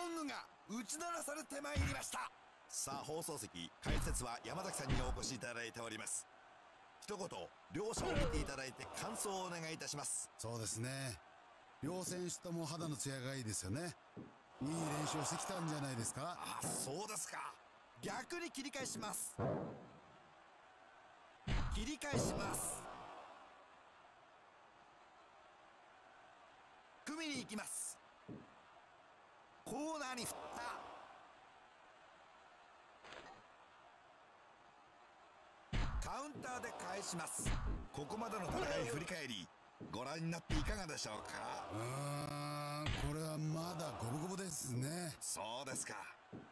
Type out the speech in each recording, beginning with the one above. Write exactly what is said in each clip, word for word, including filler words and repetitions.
ゴングが打ち鳴らされてまいりました。さあ放送席解説は山崎さんにお越しいただいております。一言両者を見ていただいて感想をお願いいたします。 そうですね、両選手とも肌の艶がいいですよね。いい練習をしてきたんじゃないですか。 あ、そうですか。逆に切り返します。切り返します。組みに行きます。コーナーに振った。カウンターで返します。ここまでの戦い振り返りご覧になっていかがでしょうか。 うーん、これはまだ五分五分ですね。 そうですか。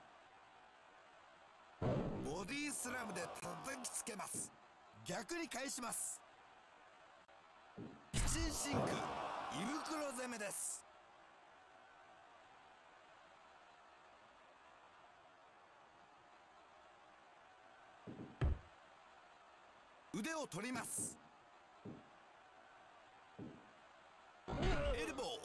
ボディースラムで叩きつけます。逆に返します。キチンシンク胃袋攻めです。腕を取ります。エルボー、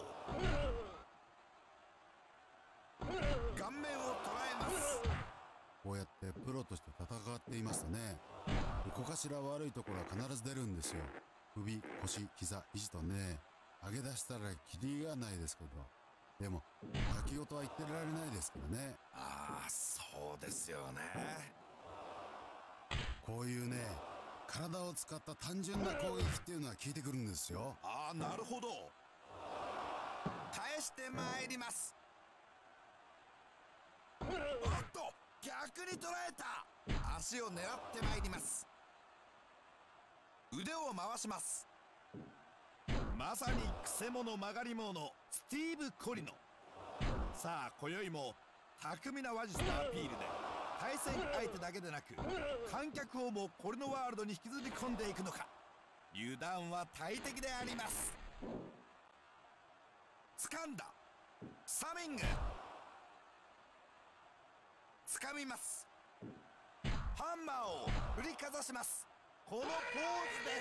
顔面を捉えます。 こうやってプロとして戦っていますとね、どこかしら悪いところは必ず出るんですよ。首、腰、膝、肘とね、上げ出したらキリがないですけど、でも泣き言は言ってられないですからね。 ああ、そうですよね。 こういうね、体を使った単純な攻撃っていうのは効いてくるんですよ。 ああ、なるほど。返してまいります。おっと、逆に捉えた。足を狙ってまいります。腕を回します。まさにくせ者曲がり者スティーブ・コリノ。さあ今宵も巧みな話術とアピールで対戦相手だけでなく観客をもコリノワールドに引きずり込んでいくのか。油断は大敵であります。掴んだ。サミング掴みます。ハンマーを振りかざします。このポーズです。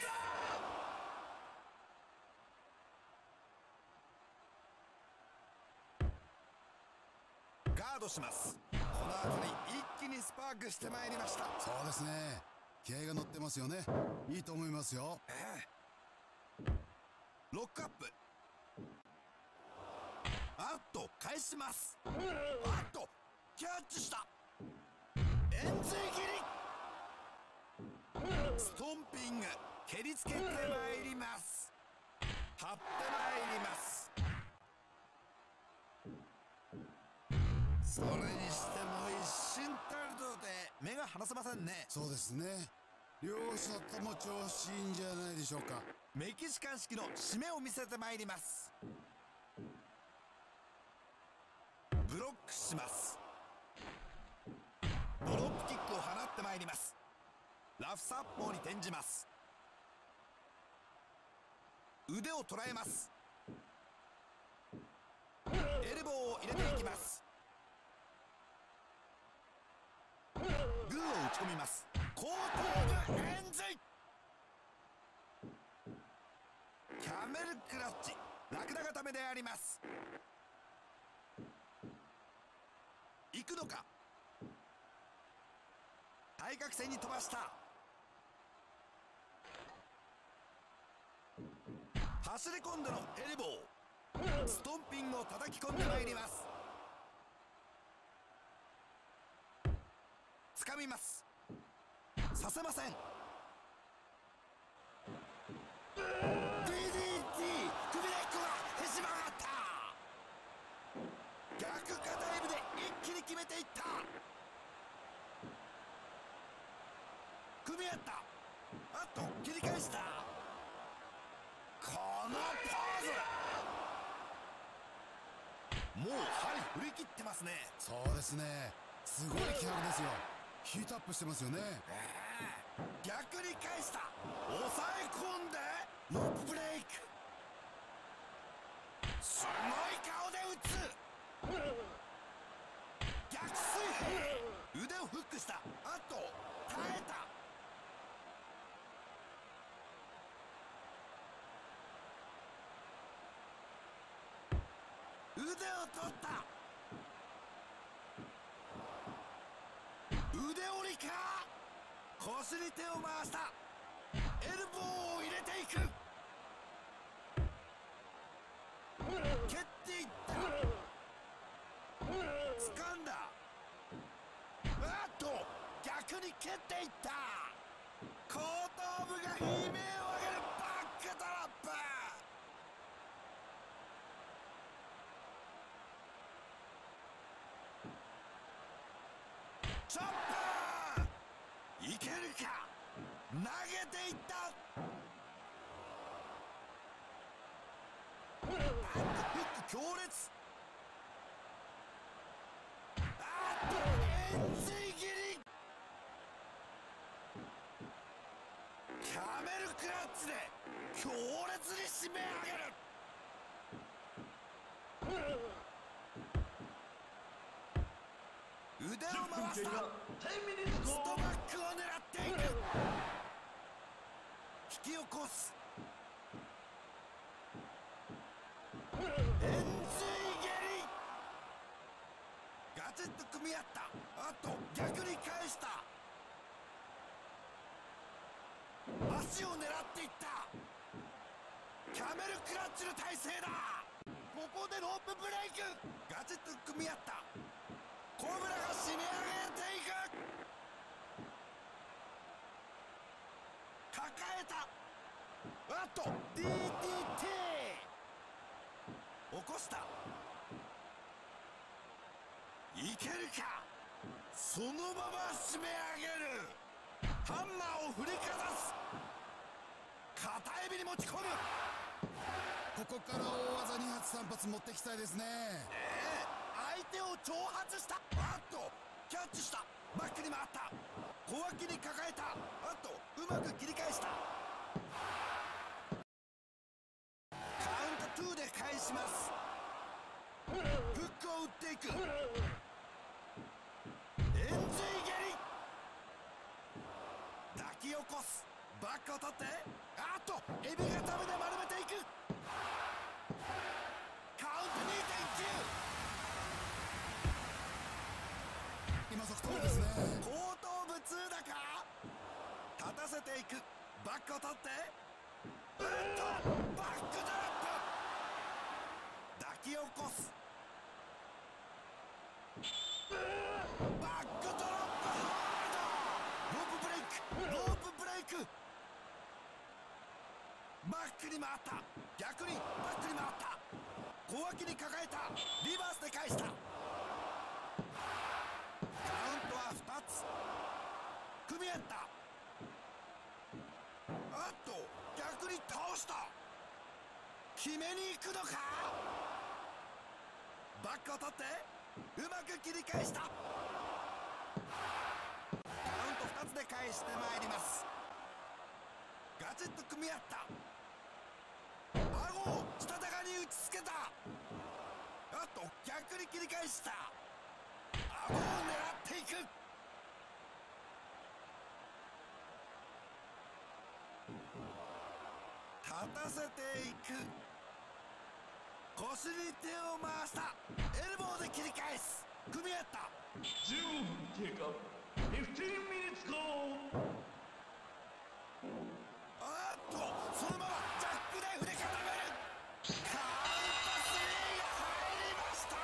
ガードします。この後に一気にスパークしてまいりました。 そうですね、気合が乗ってますよね。いいと思いますよ。 ええ、ロックアップ。あっと返します。あっとキャッチした。円髄切り。ストンピング蹴りつけてまいります。張ってまいります。それにしても一瞬たりとで目が離せませんね。 そうですね、両者とも調子いいんじゃないでしょうか。 メキシカン式の締めを見せてまいります。ブロックします。ドロップキックを放ってまいります。ラフサッポーに転じます。腕を捉えます。エルボーを入れていきます。グーを打ち込みます。後頭部円髄。キャメルクラッチラクダ固めであります。行くのか。対角線に飛ばした。走り込んでのエルボー。ストンピングを叩き込んでまいります。掴みます。させません。 ディーディーティー 首根っこがへし曲がった。逆肩エブで一気に決めていった。組み合った。あっと切り返した。このポーズ。もう針振り切ってますね。 そうですね、すごい気迫ですよ。ヒートアップしてますよね。 えー、逆に返した。抑え込んでロープブレイク。すごい顔で打つ。逆水平。腕をフックした。あと耐えた。腕を取った。 腕折りか。腰に手を回した。エルボーを入れていく。蹴っていった。掴んだ。あっと逆に蹴っていった。後頭部が悲鳴を上げる。バックドロップ。チョッパーいけるか。投げていった。バックフック強烈。あっと円錐切り。キャメルクラッチで強烈に締め上げる。腕を回した。ストバックを狙っていく。引き起こす。円錐蹴り。ガチッと組み合った。あと逆に返した。足を狙っていった。キャメルクラッチの体勢だ。ここでロープブレイク。ガチッと組み合った。コブラが締め上げていく。抱えた。あっと ディーティーティー 起こした。いけるか。そのまま締め上げる。ハンマーを振りかざす。片指に持ち込む。 ここから大技に発さん発持ってきたいですね。 ええー、相手を挑発した。あっとキャッチした。バックに回った。小脇に抱えた。あとうまく切り返した。カウントツーで返します。フックを打っていく。円錐蹴り。抱き起こす。バックを取って。あっとエビがダメで丸めていく。カウント にてんきゅう。 今速攻ですね。 後頭部痛だか。立たせていく。バックを取って。うんとバックドロップ。抱き起こす。バックドロップハード。ロープブレイク。ロープブレイク。バックに回った。逆にバックに回った。小脇に抱えた。リバースで返した。カウントはふたつ。組み合った。あっと逆に倒した。決めに行くのか。バックを取ってうまく切り返した。カウントふたつで返してまいります。ガチッと組み合った。顎をしたたかに打ちつけた。あと逆に切り返した。顎を狙っていく。立たせていく。腰に手を回した。エルボーで切り返す。組み合った。 じゅうごふん経過。じゅうごミニッツゴー。 あっとそのままジャックで振り固める。カウントスリーが入りました。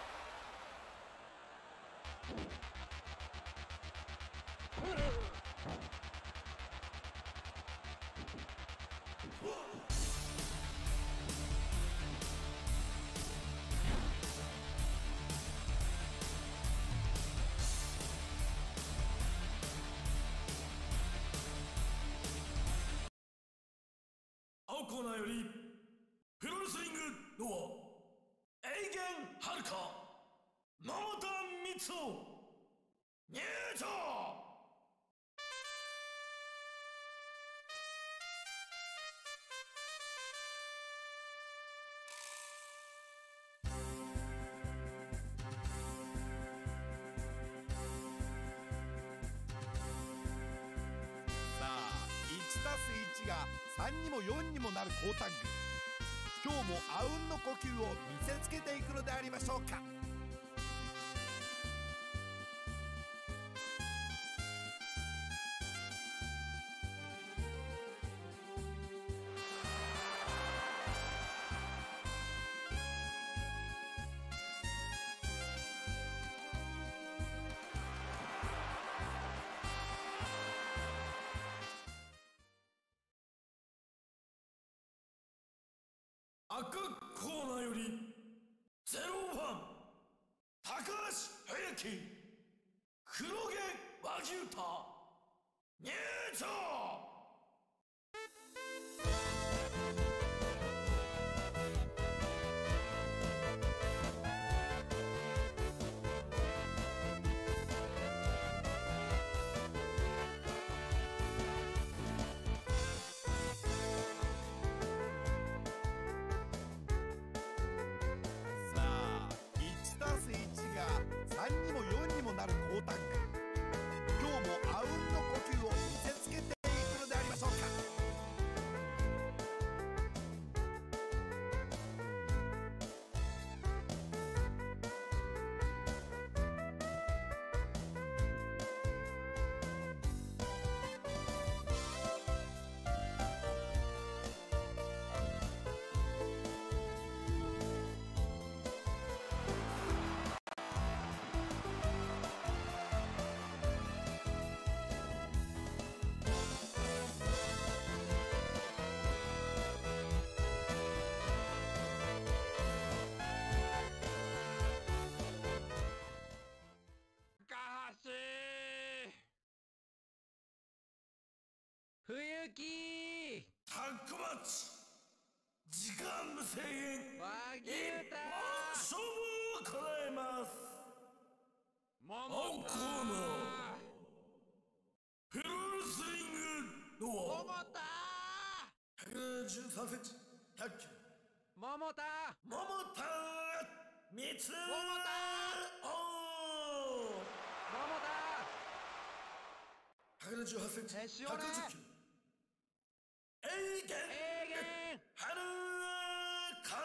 青コーナーよりプロレスリングのエイゲン・ハルカ桃田光雄入場。 さあいちたすいちがさんにもよんにもなる好タッグ。今日もあうんの呼吸を見せつけていくのでありましょうか。 赤コーナーよりゼロファン高橋隼樹黒毛和牛太入場。 さんにもよんにもなる好タッグ、今日もあうんの呼吸を見せつけていくのでありましょうか。 冬木タッグマッチ時間無制限和牛一だ本勝負を行います。青コーナーフルスイングノア桃田ひゃくじゅうさんセンチひゃっキロ桃田桃田三つ桃おー桃ひゃくななじゅうはちセンチへし折れひゃくじゅっキロエーゲン田えーげんはるか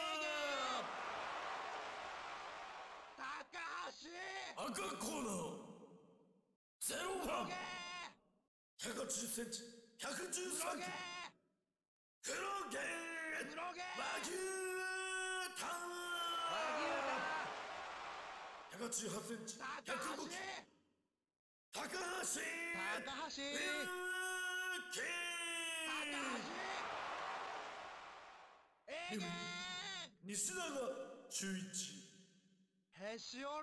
高橋赤コーナーゼロファン黒ひゃくはちじゅっセンチひゃくじゅうさんキロ黒毛黒毛和牛タン和牛ひゃくはちじゅうはちセンチだひゃくごキロ高橋高橋ゆうき高橋えーげん西永修一へし折れ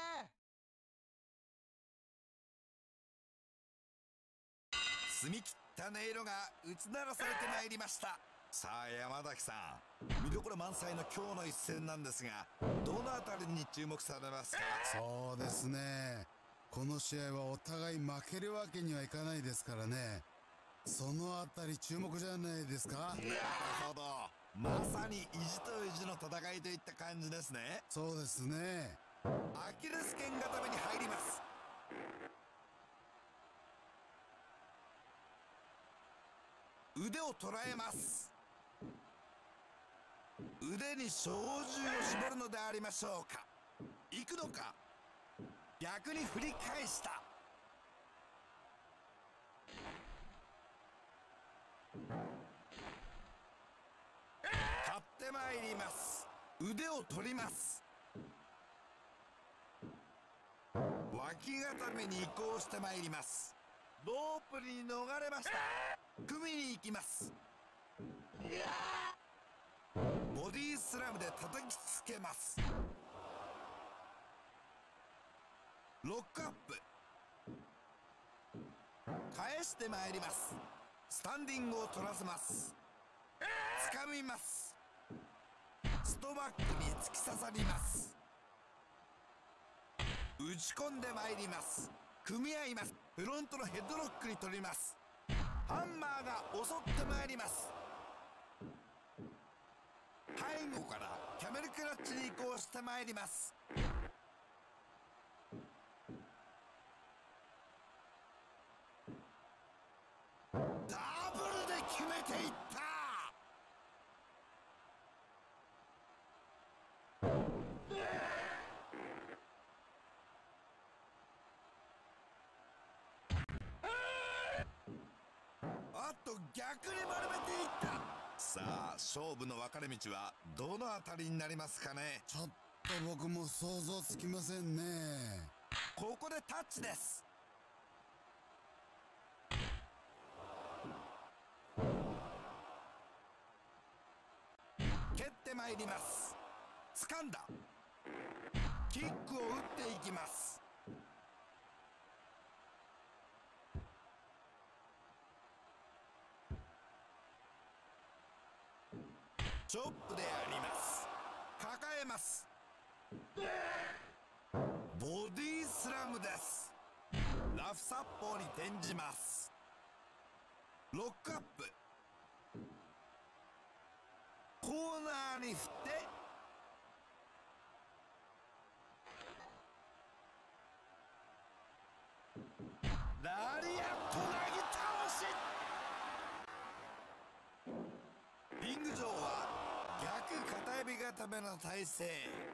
澄み切った音色が打ち鳴らされてまいりました。さあ山崎さん、見どころ満載の今日の一戦なんですが、どのあたりに注目されますか？ そうですね。この試合はお互い負けるわけにはいかないですからね。そのあたり注目じゃないですか。 なるほど、まさに意地と意地の戦いといった感じですね。 そうですね。 アキレス腱固めに入ります。腕を捉えます。腕に小銃を絞るのでありましょうか。行くのか、逆に振り返した。勝ってまいります。腕を取ります。脇固めに移行してまいります。ロープに逃れました。組みに行きます。ボディスラムで叩きつけます。ロックアップ、返してまいります。スタンディングを取らせます。掴みます。ストバックに突き刺さります。打ち込んでまいります。組み合います。フロントのヘッドロックに取ります。ハンマーが襲ってまいります。背後からキャメルクラッチに移行してまいります。ダブルで決めていった。あと逆に丸めていった。さあ勝負の分かれ道はどのあたりになりますかね。 ちょっと僕も想像つきませんね。 ここでタッチです。キってまいります。掴んだ。キックを打っていきます。チョップであります。抱えます。ボディスラムです。ラフ殺法に転じます。ロックアップ。コーナーに振ってラリアット投げ倒し。リング上は逆片指固めの体勢。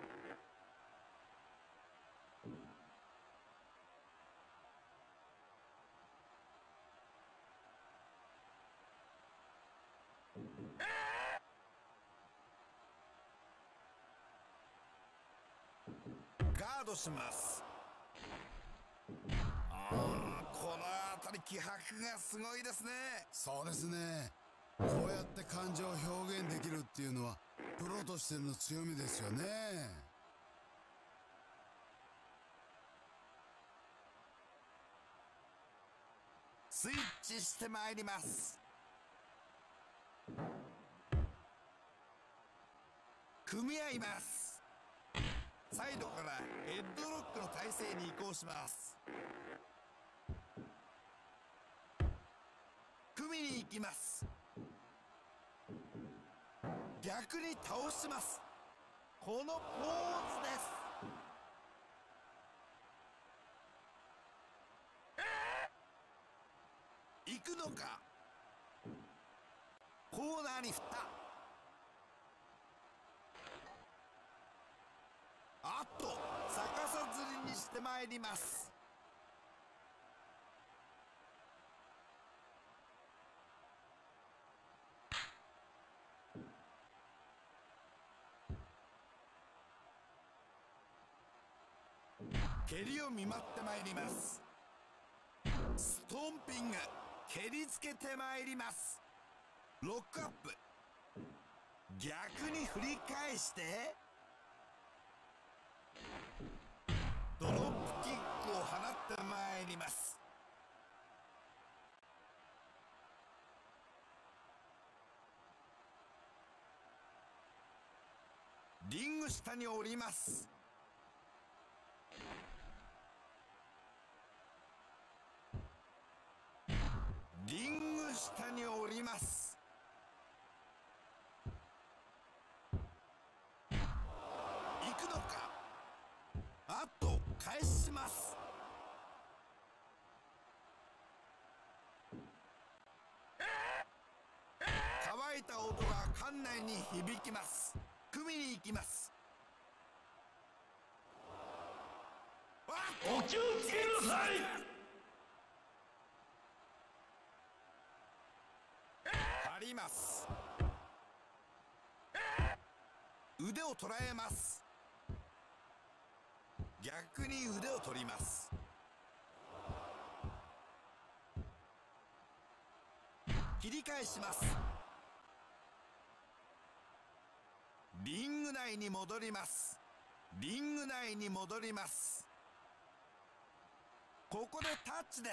ガードします。ああ、この辺り気迫がすごいですね。 そうですね。こうやって感情を表現できるっていうのはプロとしての強みですよね。 スイッチしてまいります。組み合います。サイドからヘッドロックの体勢に移行します。組みに行きます。逆に倒します。このポーズです。行くのか。コーナーに振った。あっと逆さずりにしてまいります。蹴りを見舞ってまいります。ストンピング。蹴りつけてまいります。ロックアップ。逆に振り返してドロップキックを放ってまいります。リング下に降ります。リング下に降ります。行くのか。あっと返します。乾いた音が館内に響きます。組みに行きます。 お気をつけなさい。 張ります。腕を捉えます。逆に腕を取ります。切り返します。リング内に戻ります。リング内に戻ります。ここでタッチです。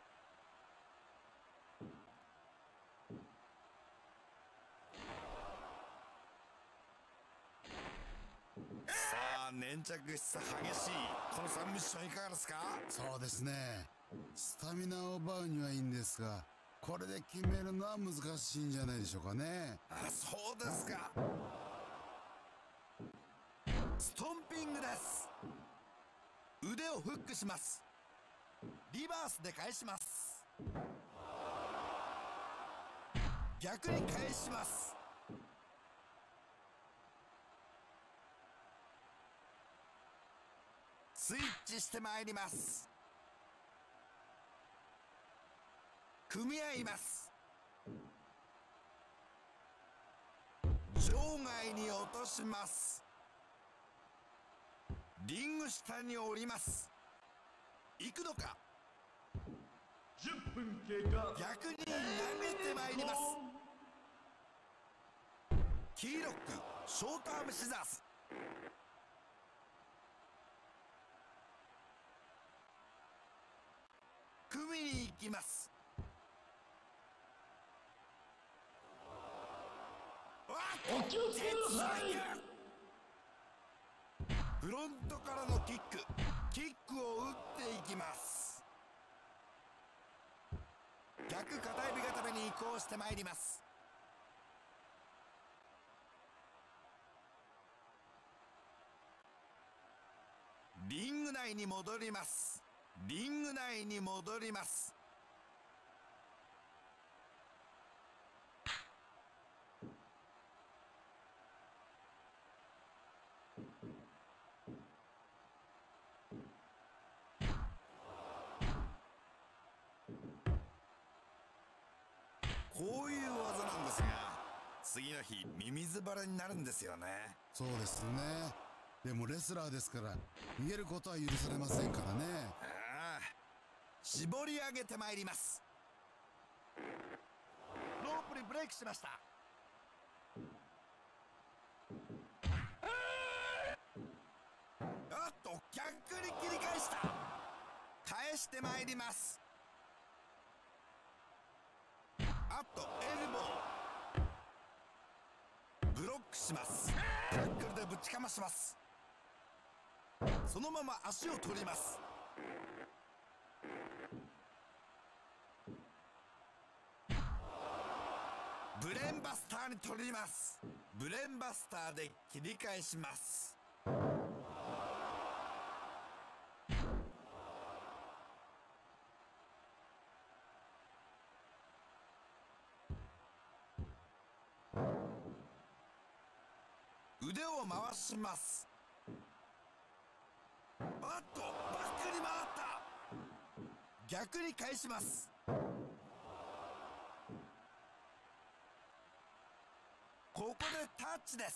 さあ粘着質激しいこのさんミッションいかがですか。 そうですね。スタミナを奪うにはいいんですが、これで決めるのは難しいんじゃないでしょうかね。 あ、そうですか。ストンピングです。腕をフックします。リバースで返します。逆に返します。スイッチしてまいります。組み合います。場外に落とします。リング下に降ります。行くのか。 じゅっぷん経過。 逆に投げてまいります。キーロック。 ショートアームシザース。組みに行きます。 お気をつけなさい。 フロントからのキック、キックを打っていきます。逆片指固めに移行してまいります。リング内に戻ります。リング内に戻ります。こういう技なんですが、次の日ミミズバレになるんですよね。 そうですね。でもレスラーですから逃げることは許されませんからね。 ああ、絞り上げてまいります。ロープにブレイクしました。あっと逆に切り返した。返してまいります。あっとエルボーブロックします。タックルでぶちかまします。そのまま足を取ります。ブレンバスターに取ります。ブレンバスターで切り返します。腕を回します。あっとバックに回った。逆に返します。ここでタッチです。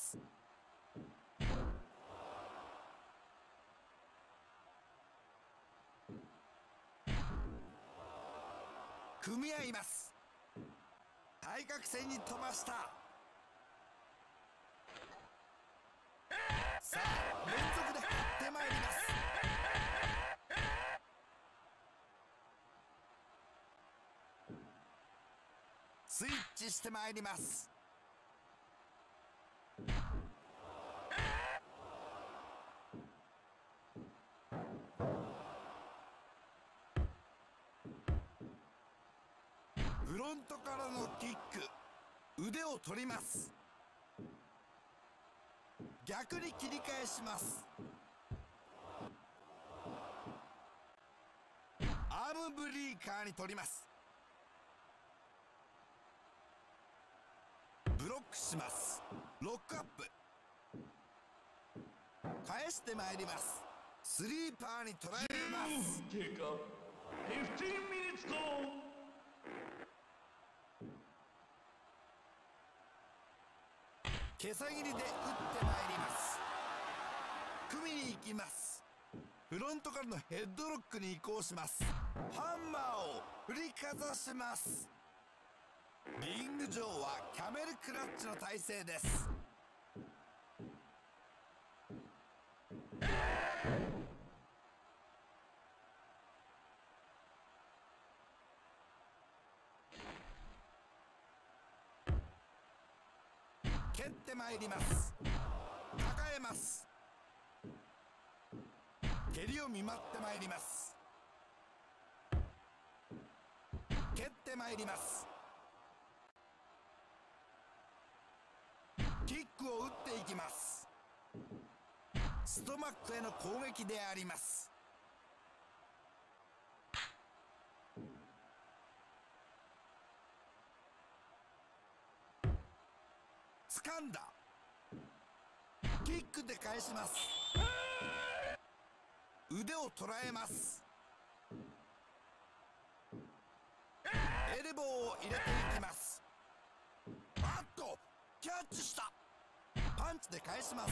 組み合います。対角線に飛ばした。さあ連続で張ってまいります。スイッチしてまいります。フロントからのキック、腕を取ります。逆に切り返します。アームブリーカーに取ります。ブロックします。ロックアップ返してまいります。スリーパーに捉えます。 経過じゅうごミニッツゴー。 毛先りで打ってまいります。組みに行きます。フロントからのヘッドロックに移行します。ハンマーを振りかざします。リング上はキャメルクラッチの体勢です。蹴ってまいります。抱えます。蹴りを見舞ってまいります。蹴ってまいります。キックを打っていきます。ストマックへの攻撃であります。掴んだ。キックで返します。腕を捉えます。エルボーを入れていきます。あっとキャッチした。パンチで返します。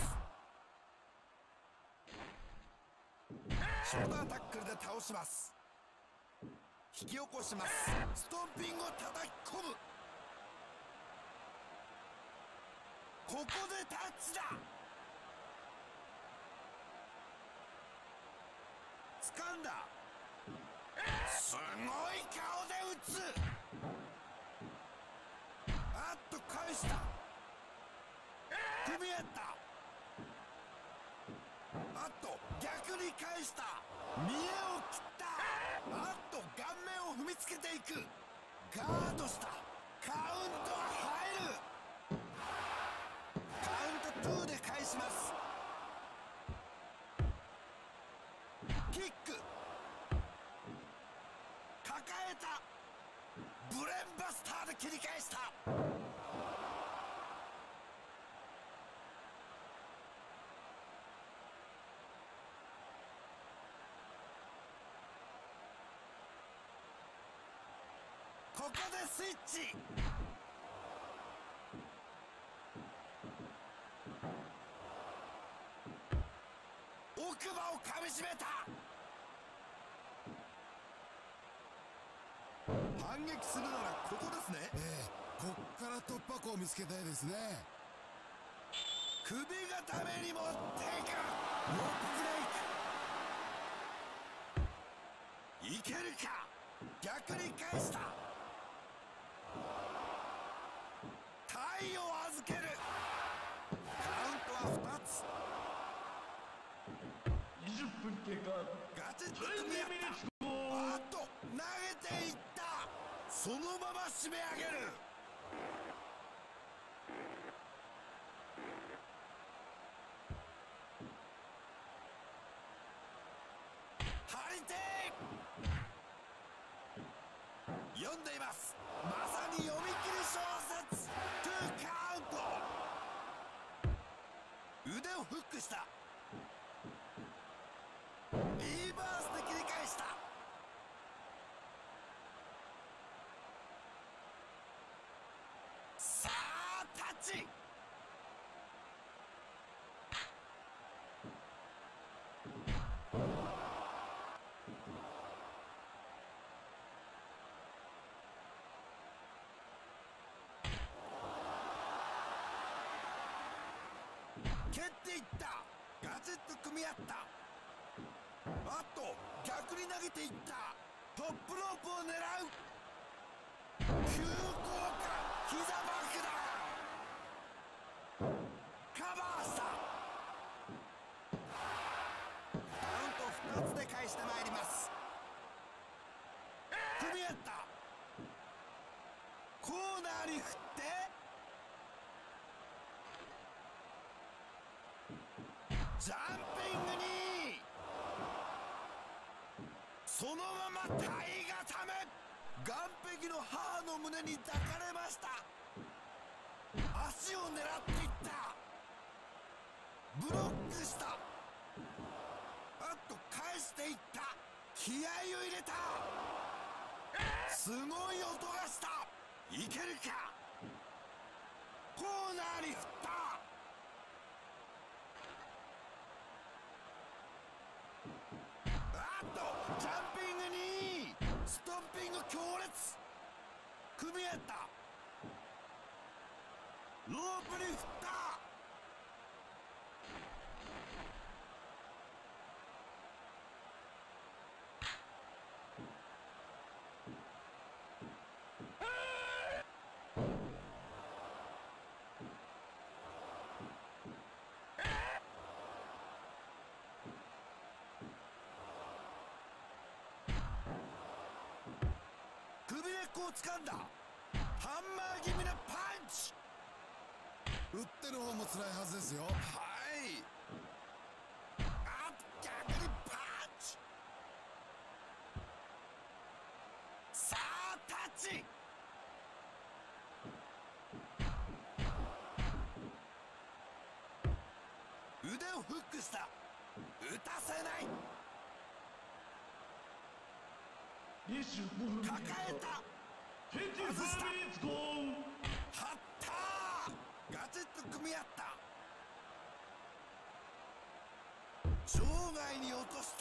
ショルダータックルで倒します。引き起こします。ストンピングを叩き込む。 ここでタッチだ。掴んだ。すごい顔で打つ。あっと返した。組み合った。あっと逆に返した。見栄を切った。あっと顔面を踏みつけていく。ガードした。カウントが入る。カウントにで返します。キック抱えた。ブレーンバスターで切り返した。ここでスイッチ。奥歯をかみしめた。反撃するならここですね。 ええ、こっから突破口を見つけたいですね。 首固めに持っていく。ロープブレイク。いけるか。逆に返した。体を預ける。カウントはふたつ。 にじゅっぷん経過。 ガチッと組み合った。あっと投げていった。そのまま締め上げる。張り手。読んでいます。まさに読み切り小説。トゥーカウント。腕をフックした。リバースで切り返した。さあタッチ。蹴っていった。ガチッと組み合った。あっと逆に投げていった。トップロープを狙う。急降下。膝バックだ。カバーした。カウントふたつで返してまいります。組み合った。コーナーに振ってジャンピングに。そのまま体固め。岸壁の母の胸に抱かれました。足を狙っていった。ブロックした。あっと返していった。気合を入れた。すごい音がした。いけるか。コーナーに振った。あっとジャンピングにストンピング強烈。組み合った。ロープに振った。首根っこを掴んだ。ハンマー気味なパンチ。 打ってる方も辛いはずですよ。 はい。あっ逆にパンチ。さあタッチ。腕をフックした。打たせない。 にじゅうごふん経過。 抱えた。 外した。 張ったー。ガチッと組み合った。場外に落とした。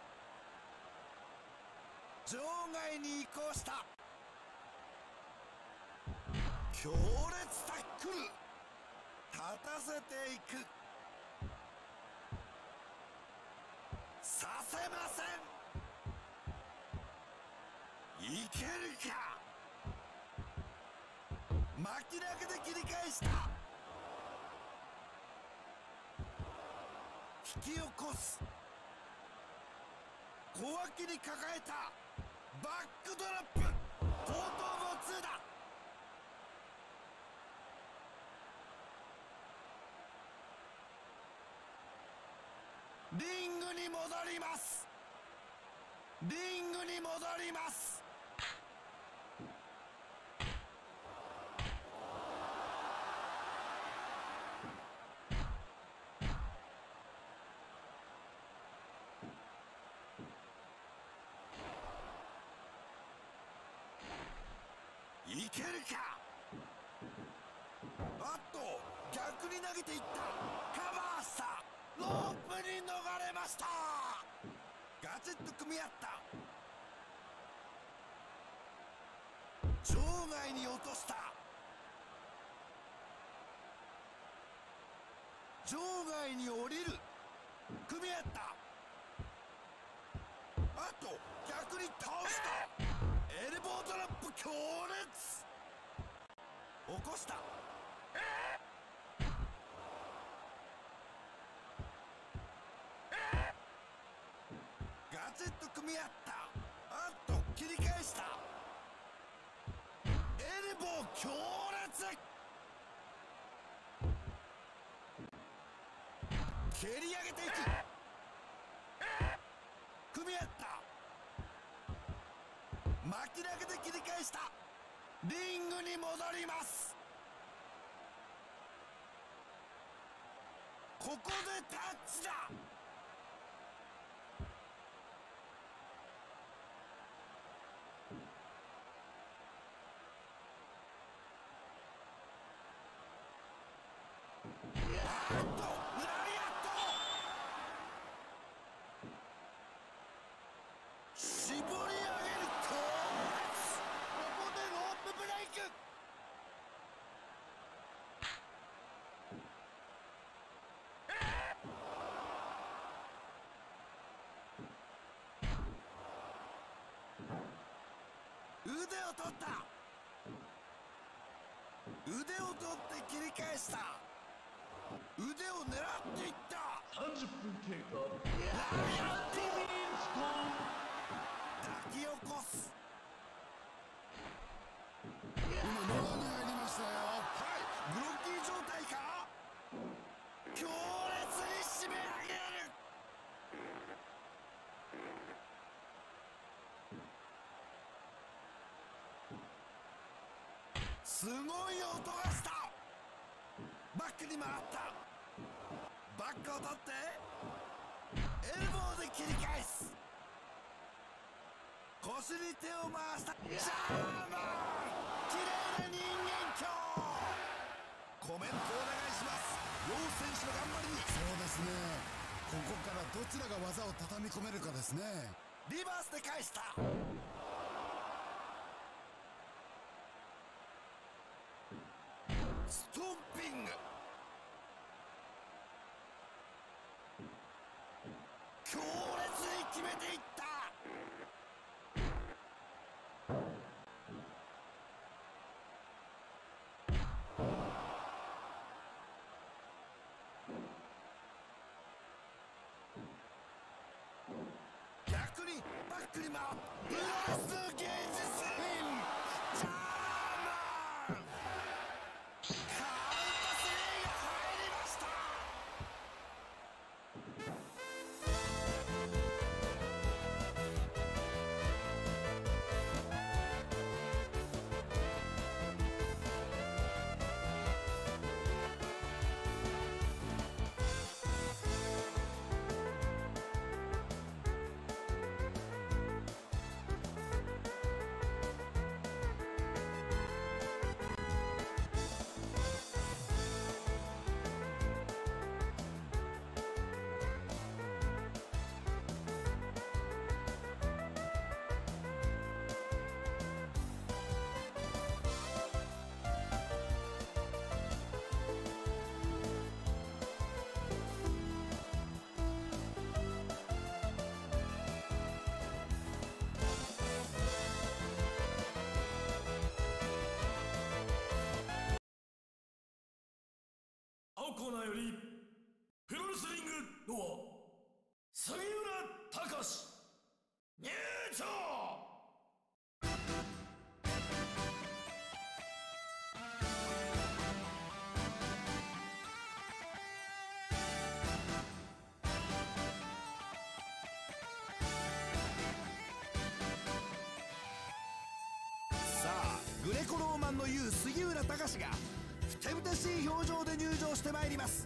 場外に移行した。強烈タックル。タ勝たせていく。させません。いけるか。巻き投げで切り返した。引き起こす。小脇に抱えた。バックドラップ。後頭部をツーだ。リングに戻ります。リングに戻ります。いけるか。あっと逆に投げていった。カバーした。ロープに逃れました。ガチッと組み合った。場外に落とした。場外に降りる。組み合った。あと逆に倒した。エルボードラップ強烈。起こした。ガチッと組み合った。あっと切り返した。エルボー強烈。蹴り上げていく。組み合った。巻き投げで切り返した。リングに戻ります。ここでタッチだ。あっとラリアット。絞り上げる強烈。ここでロープブレイク。腕を取った。腕を取って切り返した。腕を狙っていった。 さんじゅっぷん経過。 ラリアット。 リミンスト抱き起こす。 今野田に入りましたよ。 はい、ブロッキー状態か。強烈に締め上げる。すごい音がした。バックに回った。バックを取ってエルボーで切り返す。腰に手を回した。ジャーマン。綺麗な人間鏡。コメントお願いします。両選手の頑張りに。 そうですね。ここからどちらが技を畳み込めるかですね。 リバースで返した。ストンピング。強烈に決めていった。逆にバックに回ってブラストゲージスピン。ジャーマン。カウントスリーが入りました。 青コーナーよりプロレスリングノア杉浦隆入場。 さあグレコローマンの雄杉浦隆がふてぶてしい表情で入場してまいります。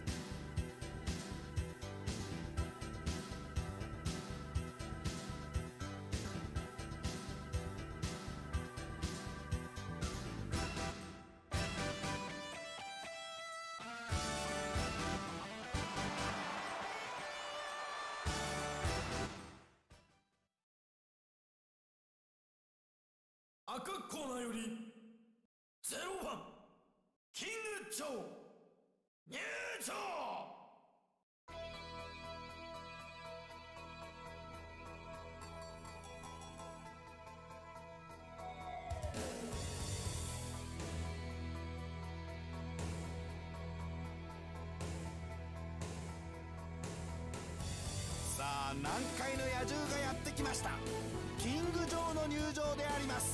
赤コーナーよりゼロファンキングジョー入場。 さあ南海の野獣がやってきました。キングジョーの入場であります。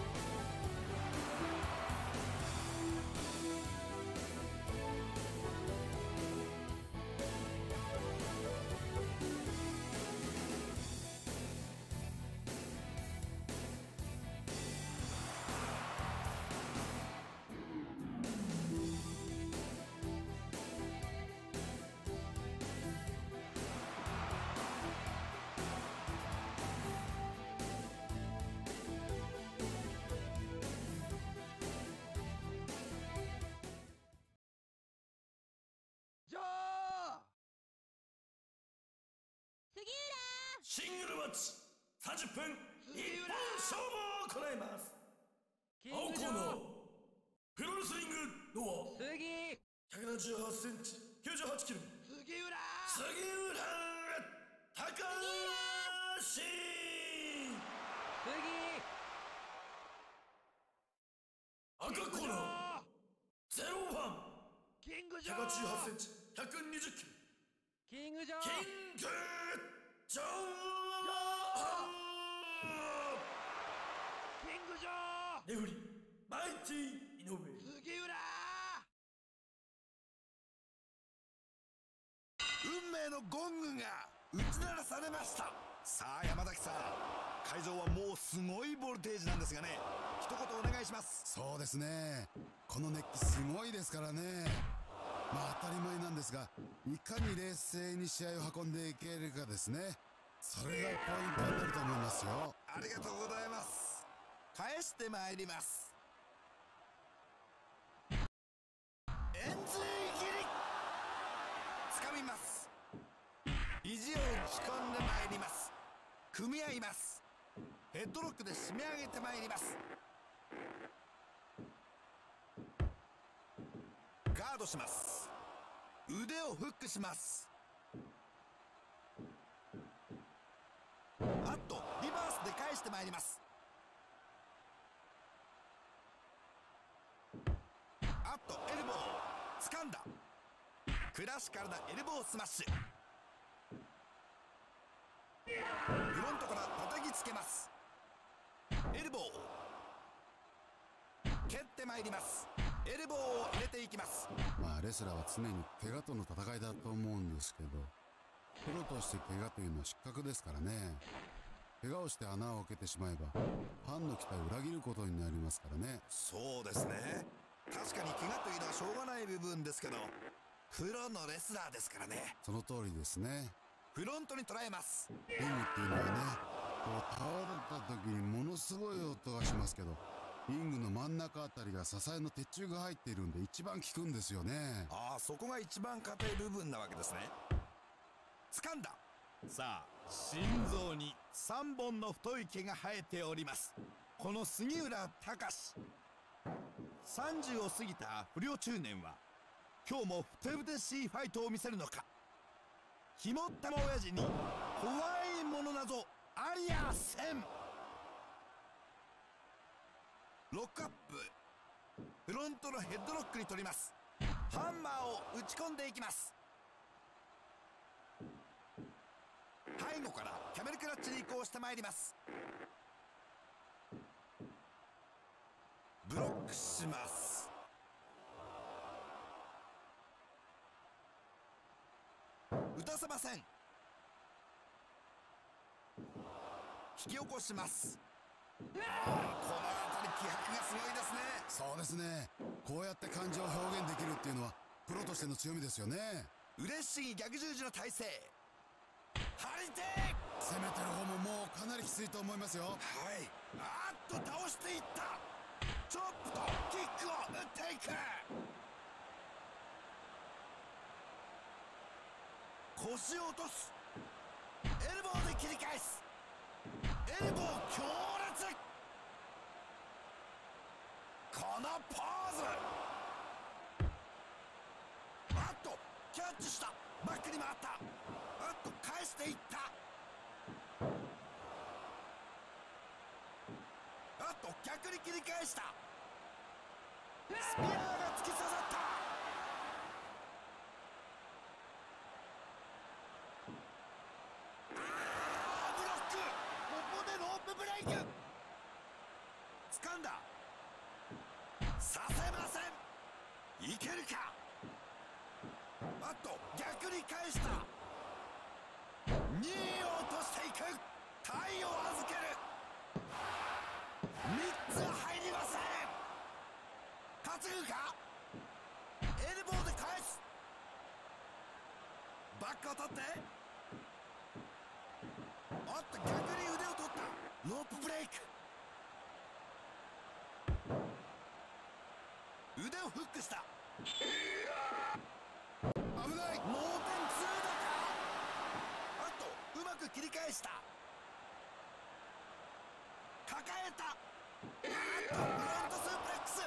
ジョー杉シングルマッチさんじゅっぷん杉一浦本勝負を行います。 キングジョ青コーナーープロレスリングノア杉ひゃくななじゅうはちセンチきゅうじゅうはちキロ杉浦杉浦隆杉赤コーナーゼロファンキングジョーひゃくはちじゅうはちセンチひゃくにじゅっキロキングジョーキングジョーキングジョーレフリーマイティ井上。 杉浦運命のゴングが打ち鳴らされました。さあ山崎さん、会場はもうすごいボルテージなんですがね、一言お願いします。 そうですね。この熱気すごいですからね。まあ当たり前なんですが、いかに冷静に試合を運んでいけるかですね。それがポイントになると思いますよ。 ありがとうございます。返してまいります。エンジン切り掴みます。肘を打ち込んでまいります。組み合います。ヘッドロックで締め上げてまいります。ガードします。腕をフックします。あっとリバースで返してまいります。あっとエルボー掴んだ。クラシカルなエルボースマッシュ。フロントから叩きつけます。エルボー蹴ってまいります。エルボーを入れていきます。 まあレスラーは常に怪我との戦いだと思うんですけど、プロとして怪我というのは失格ですからね。怪我をして穴を開けてしまえばファンの期待を裏切ることになりますからね。 そうですね。確かに怪我というのはしょうがない部分ですけど、プロのレスラーですからね。 その通りですね。 フロントに捉えます。 リングっていうのはね、こう倒れた時にものすごい音がしますけど、リングの真ん中あたりが支えの鉄柱が入っているんで一番効くんですよね。 ああ、そこが一番硬い部分なわけですね。掴んだ。さあ心臓にさんぼんの太い毛が生えております。この杉浦隆、さんじゅうを過ぎた不良中年は今日もふてぶてしいファイトを見せるのか。肝っ玉親父に怖いものなどありやせん。ロックアップ。フロントのヘッドロックに取ります。 ハンマーを打ち込んでいきます。背後からキャメルクラッチに移行してまいります。ブロックします。打たせません。引き起こします。この辺り気迫がすごいですね。 そうですね。こうやって感情を表現できるっていうのはプロとしての強みですよね。 嬉しい逆十字の体勢。張り手。 攻めてる方ももうかなりきついと思いますよ。 はい。あーっと倒していった。チョップとキックを打っていく。腰を落とす。エルボーで切り返す。エルボー強烈。このポーズ。あっとキャッチした。バックに回った。あっと返していった。あっと逆に切り返した。スピアーが突き刺さった。あーブロック。ここでロープブレイク。掴んだ。させません。いけるか。あっと逆に返した。にいを落としていく。体を預ける。みっつ入りません。担ぐか。エルボーで返す。バックを取って。おっと逆に腕を取った。ロープブレイク。腕をフックした。 危ない。 盲点ツーだか。あとうまく切り返した。抱えた。あっとフロントスープレックス。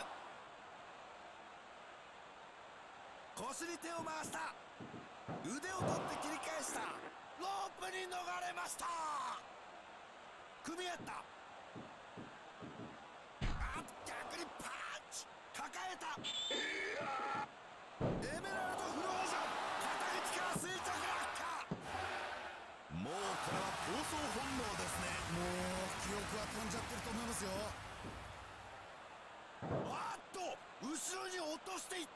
腰に手を回した。腕を取って切り返した。ロープに逃れました。組み合った。あっと逆にパンチ。抱えた。エメラルドフロージョン。肩口から垂直落下。もうこれは闘争本能ですね。 もう記憶は飛んじゃってると思いますよ。 あっと後ろに落としていった。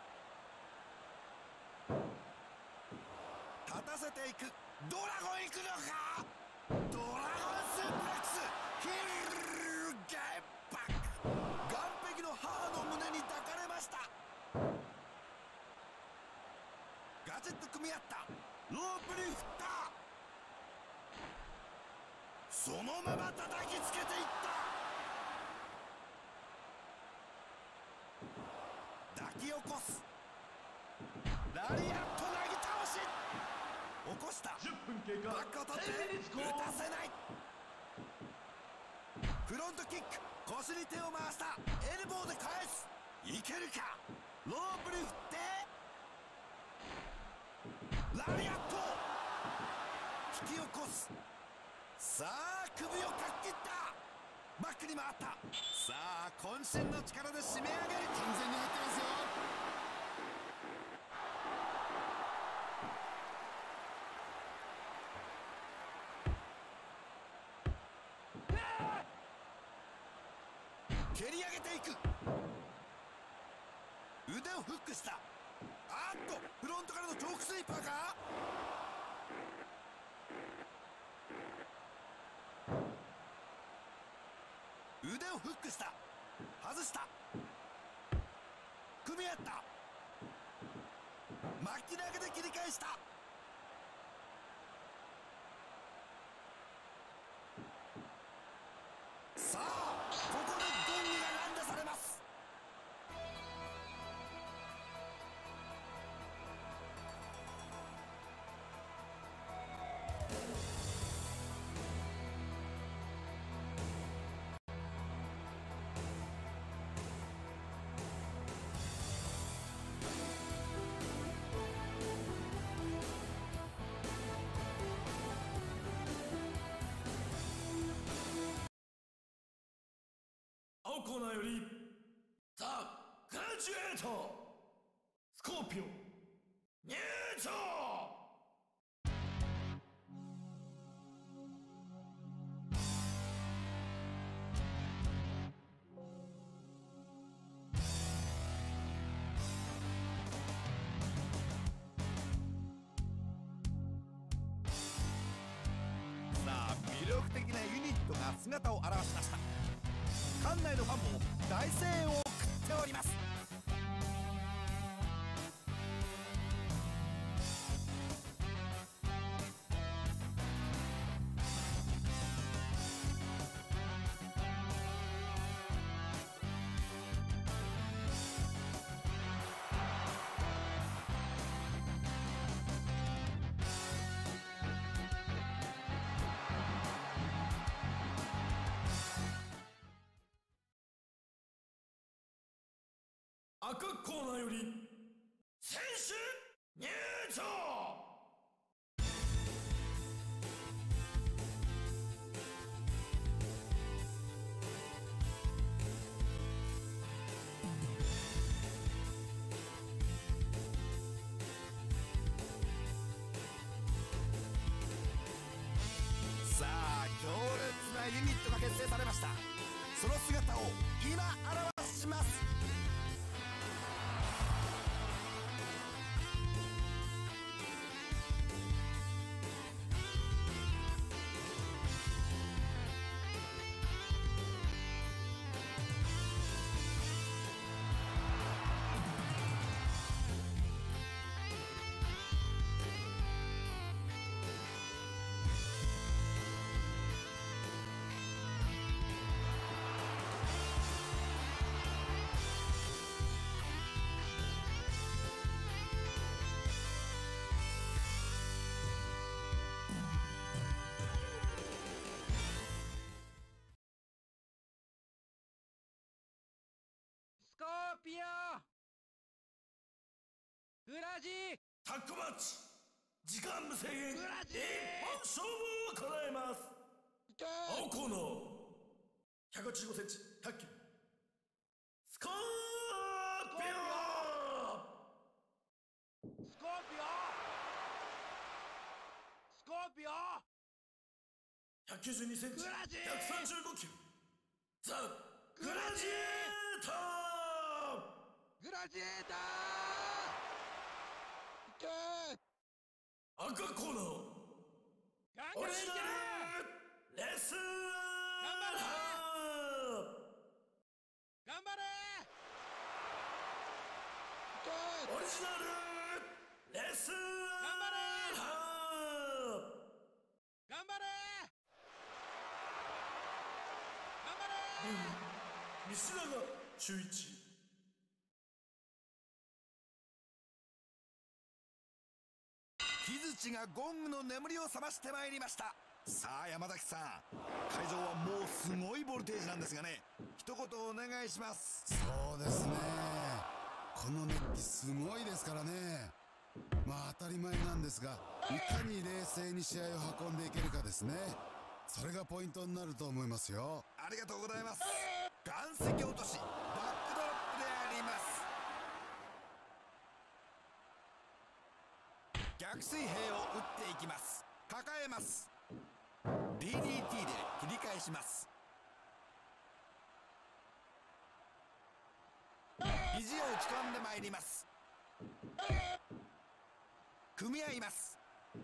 立たせていく。ドラゴン行くのか。ドラゴンスープレックス。ヒルゲッバック。岸壁の母の胸に抱かれました。ガチッと組み合った。ロープに振った。そのまま叩きつけていった。抱き起こす。ラリアットなぎ倒し。起こした。 じゅっぷん経過。 バックを取って打たせない。フロントキック。腰に手を回した。エルボーで返す。いけるか。ロープに振ってラリアット。引き起こす。さあ首をかっ切った。バックに回った。さあ渾身の力で締め上げる。 完全に入ってますよ。 蹴り上げていく。腕をフックした。あっとフロントからのチョークスイーパーか。腕をフックした。外した。組み合った。巻き投げで切り返した。さあここでゴングが乱打されます。 青コーナーよりザ・グラジュエート。 スコーピオン入場。 さあ、魅力的なユニットが姿を現しました。館内のファンも大声援を送っております。 赤コーナーより選手入場。 さあ、強烈なユニットが結成されました。その姿を今表します。 スコーピオンウラジー。 タッグマッチ時間無制限ブラジル一本勝負を行います。青コーナーひゃくはちじゅうごセンチひゃっキロスコーピオン。 スコーピオンスコーピオンひゃくきゅうじゅうにセンチグラジーひゃくさんじゅうごキロザ・グラジエーター。 グラジエーターいけ赤コーナーガンガンいオリジナけルレス頑張れハ頑張れいけーオリジナルレスハ頑張れ頑張れー西永修一。 木槌がゴングの眠りを覚ましてまいりました。さあ、山崎さん、会場はもうすごいボルテージなんですがね、一言お願いします。 そうですね。この熱気すごいですからね。まあ当たり前なんですが、いかに冷静に試合を運んでいけるかですね。それがポイントになると思いますよ。 ありがとうございます。岩石落としバックドロップであります。逆水平を打っていきます。抱えます。 ディーディーティー で切り返します。肘を打ち込んでまいります。組み合います。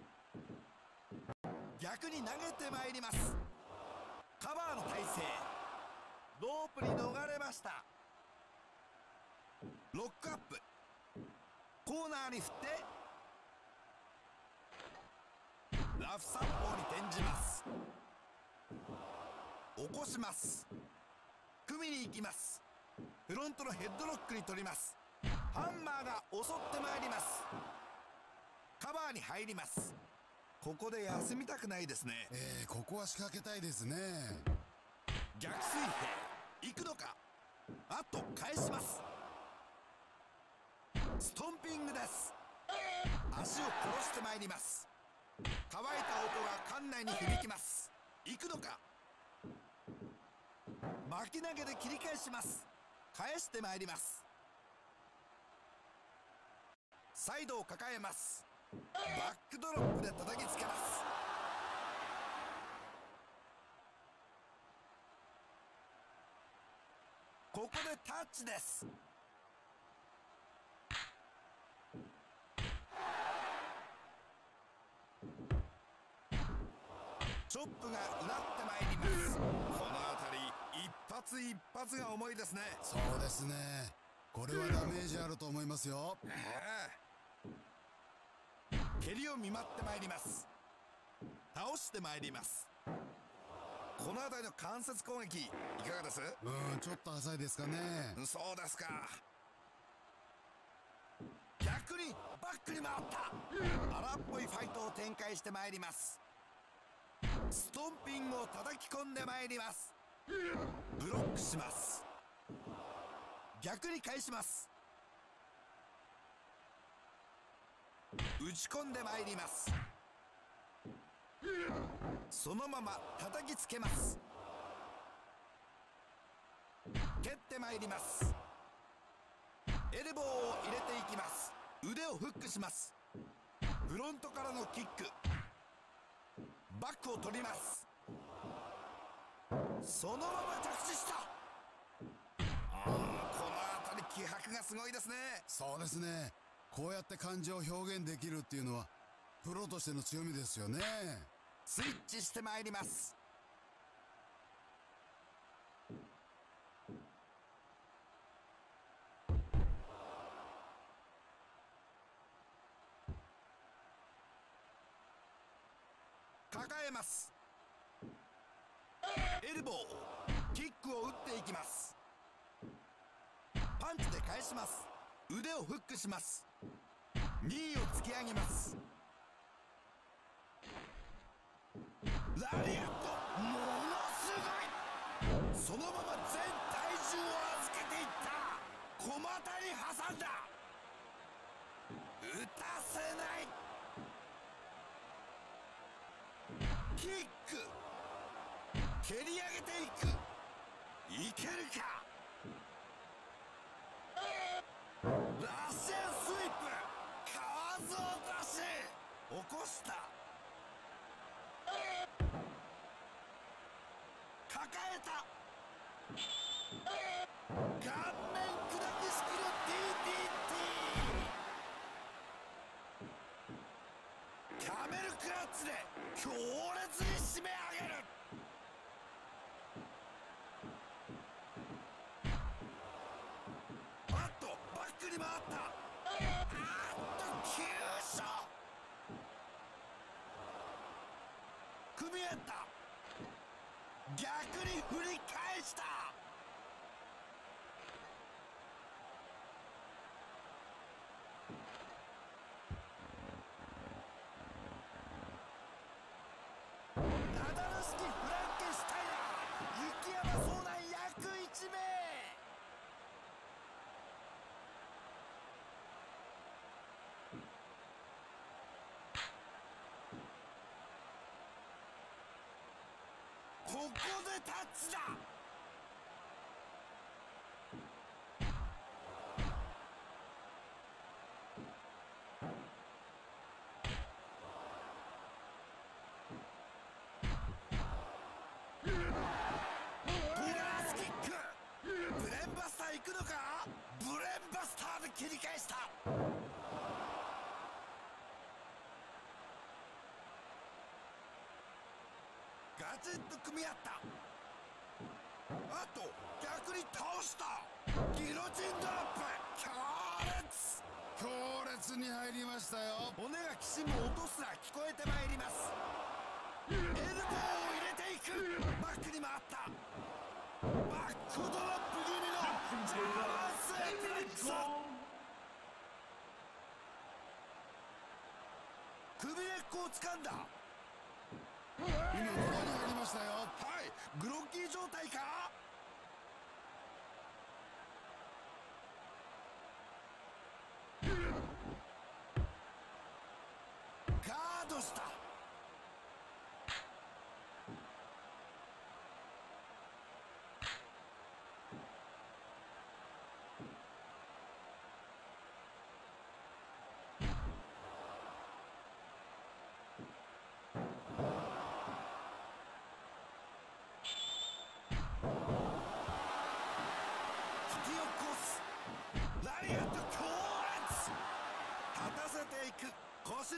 逆に投げてまいります。カバーの体勢、ロープに逃れました。ロックアップ、コーナーに振ってラフ三方に転じます。起こします。組みに行きます。フロントのヘッドロックに取ります。ハンマーが襲ってまいります。カバーに入ります。ここで休みたくないですね。 えー、ここは仕掛けたいですね。 逆水平行くのか。あと返します。ストンピングです。足を殺してまいります。乾いた音が館内に響きます。行くのか。巻き投げで切り返します。返してまいります。 サイドを抱えます。バックドロップで叩きつけます。ここでタッチです。チョップがうなってまいります。この辺り一発一発が重いですね。 そうですね。これはダメージあると思いますよ。 蹴りを見舞ってまいります。倒してまいります。この辺りの関節攻撃いかがです？ うん、ちょっと浅いですかね。 そうですか。逆にバックに回った。荒っぽいファイトを展開してまいります。ストンピングを叩き込んでまいります。ブロックします。逆に返します。打ち込んでまいります。そのまま叩きつけます。蹴ってまいります。エルボーを入れていきます。腕をフックします。フロントからのキック、バックを取ります。そのまま着地した。ああ、この辺り気迫がすごいですね。 そうですね。こうやって感情を表現できるっていうのはプロとしての強みですよね。 スイッチしてまいります。抱えます。エルボー、キックを打っていきます。パンチで返します。腕をフックします。ニーを突き上げます。ラリアット、ものすごい。そのまま全体重を預けていった。小股に挟んだ。打たせない。キック、蹴り上げていく。いけるか。ラッシェンスイープ、かわずを出し起こした。抱えた。顔面砕き式の ディーディーティー。 キャメルクラッチで強烈に締め上げる。あっとバックに回った。あっと急所。組み合った。逆に振り返した。ナダル式フランケンシュタイナー、雪山遭難約いち名。ここでタッチだ。ブラスキック、ブレンバスター行くのか。ブレンバスターで切り返した。ガチッと組み合った。あと逆に倒した。ギロチンドロップ、強烈。 強烈に入りましたよ。 骨がきしむ音すら聞こえてまいります。エルボーを入れていく。バックに回った。バックドロップ気味のジャーマンスープレックス。首根っこを掴んだ。 今ここに入りましたよ。 はい、グロッキー状態か。ガードした。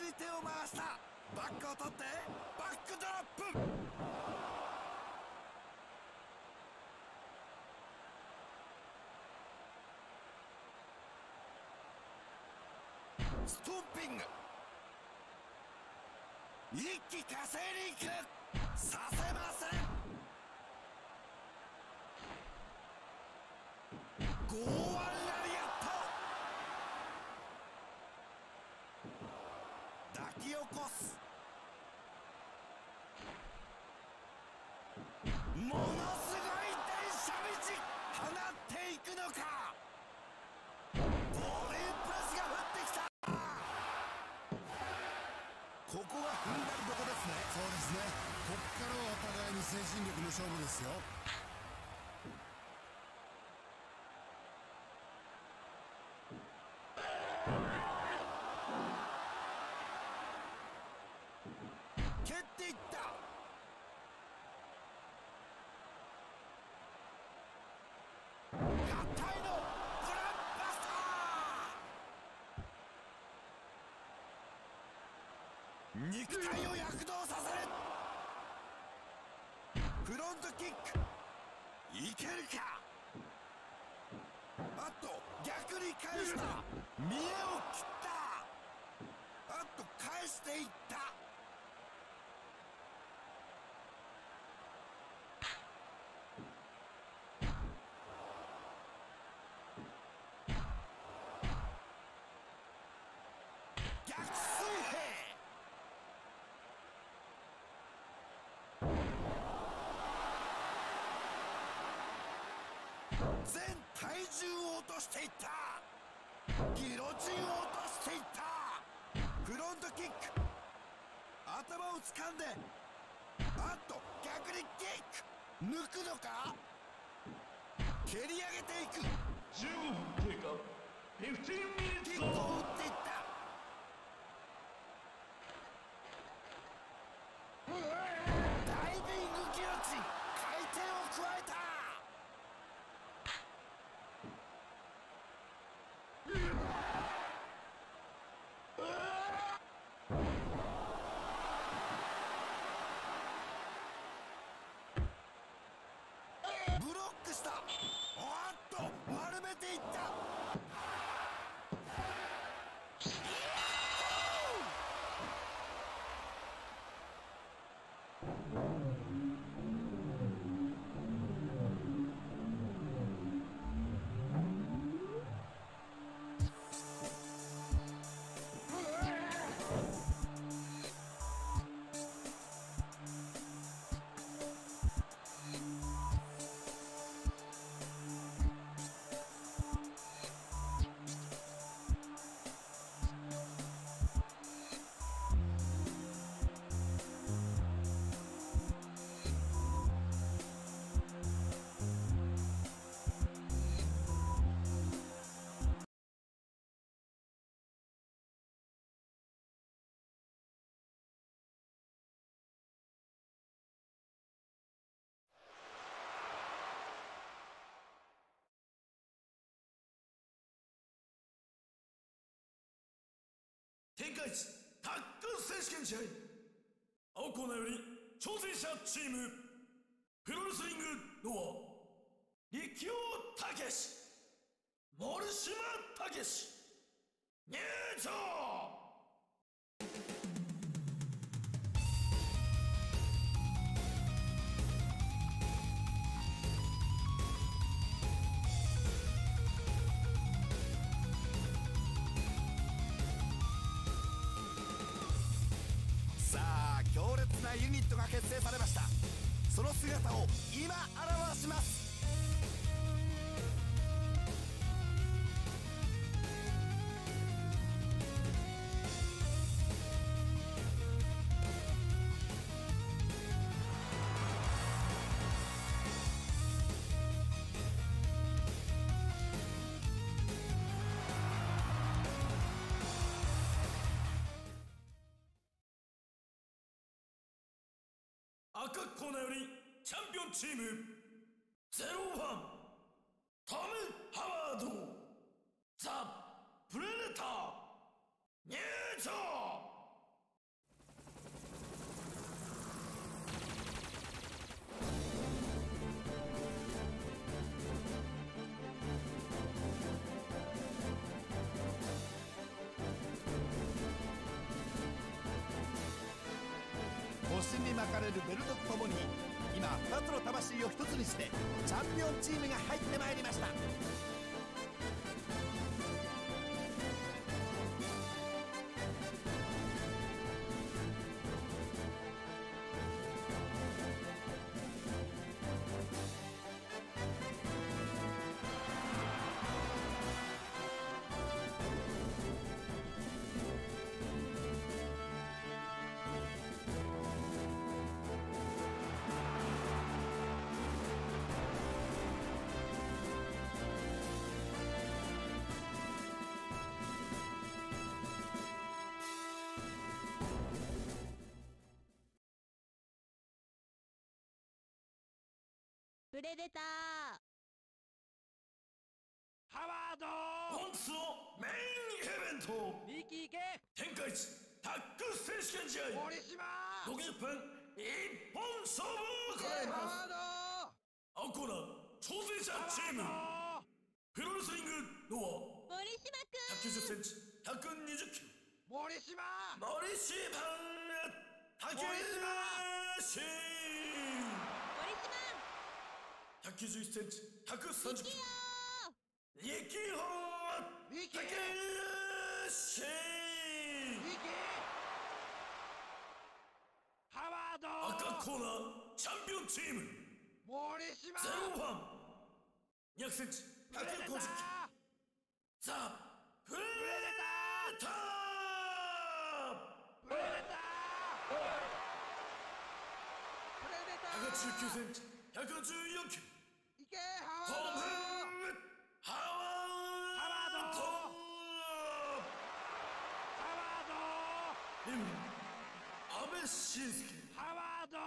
に手を回した。バックを取ってバックドロップ。ストンピング。一気稼いでいく。させません。剛腕ラリアット。抱き起こす。ものすごい電車道放っていくのか。ボディープレスが降ってきた。ここが踏んだりどこですね。 そうですね。こっからはお互いに精神力の勝負ですよ。 蹴っていった。合体のグランバスター。肉体を躍動させる。フロントキックいけるか。あっと逆に返した。見栄を切った。あっと返していった。逆水平。全体重を落としていった。ギロチンを落としていった。フロントキック。頭を掴んであっと逆にキック。抜くのか。蹴り上げていく。 じゅうごふん経過。じゅうごミニッツ。 キックを打っていった。ダイビングギロチン。回転を加えた。ブロックした。おっと丸めていった。 天下一タッグ選手権試合。青コーナーより挑戦者チームプロレスリングノア力雄武志森島武志入場。 さあ強烈なユニットが結成されました。その姿を今表します。 赤コーナーよりチャンピオンチームゼロワントム・ハワードザ・プレデター入場。 巻かれるベルトとともに今ふたつの魂をひとつにしてチャンピオンチームが入ってまいりました。 プレデターハワード本日のメインイベント、 ミキ行け天下一タッグ選手権試合森島ろくじゅっぷん一本勝負を行います。 ハ青コーナー挑戦者チーム、 ワープロレスリングノア森島くひゃくきゅうじゅっセンチひゃくにじゅっキロ、 ド森島森島竹森島内森島ひゃくきゅうじゅういちセンチひゃくさんじゅっキロ、力ミキ本竹内ミキハワード赤コーナーチャンピオンチーム森島ゼロファンにひゃくセンチひゃくごじゅっキロ、ザ・プレデタープレデタープレデターひゃくはちじゅうきゅうセンチひゃくじゅうよんキロ、 行けトハワードムハワードハワードでも安倍晋介ハワード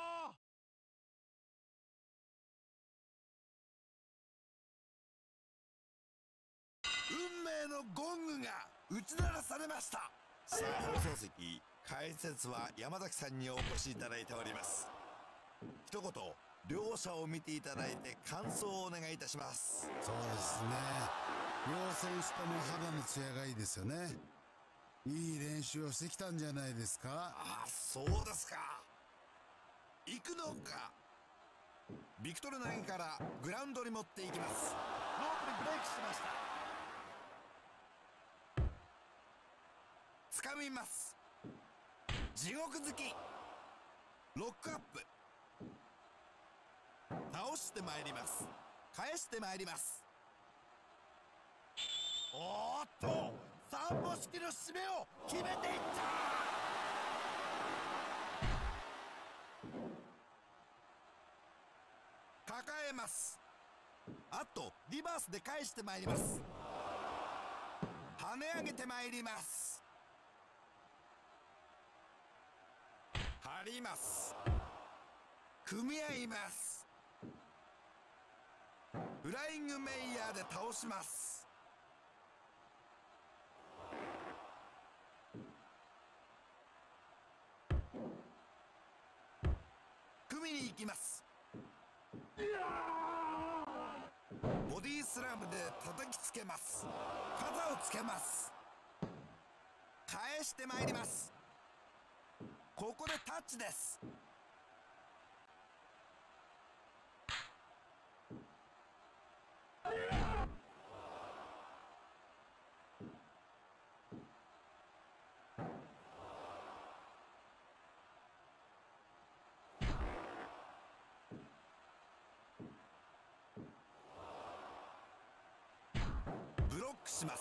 運命のゴングが打ち鳴らされました。さあ放送席、解説は山崎さんにお越しいただいております。一言両者を見ていただいて感想をお願いいたします。 そうですね。両選手とも肌の艶がいいですよね。いい練習をしてきたんじゃないですか。 ああ、そうですか。行くのか。ビクトル投げからグラウンドに持っていきます。ロープにブレイクしました。掴みます。地獄突き、ロックアップ、倒してまいります。返してまいります。おーっと三歩式の締めを決めていった。抱えます。あとリバースで返してまいります。跳ね上げてまいります。張ります。組み合います。フライングメイヤーで倒します。組みに行きます。ボディースラムで叩きつけます。肩をつけます。返してまいります。ここでタッチです。ブロックします。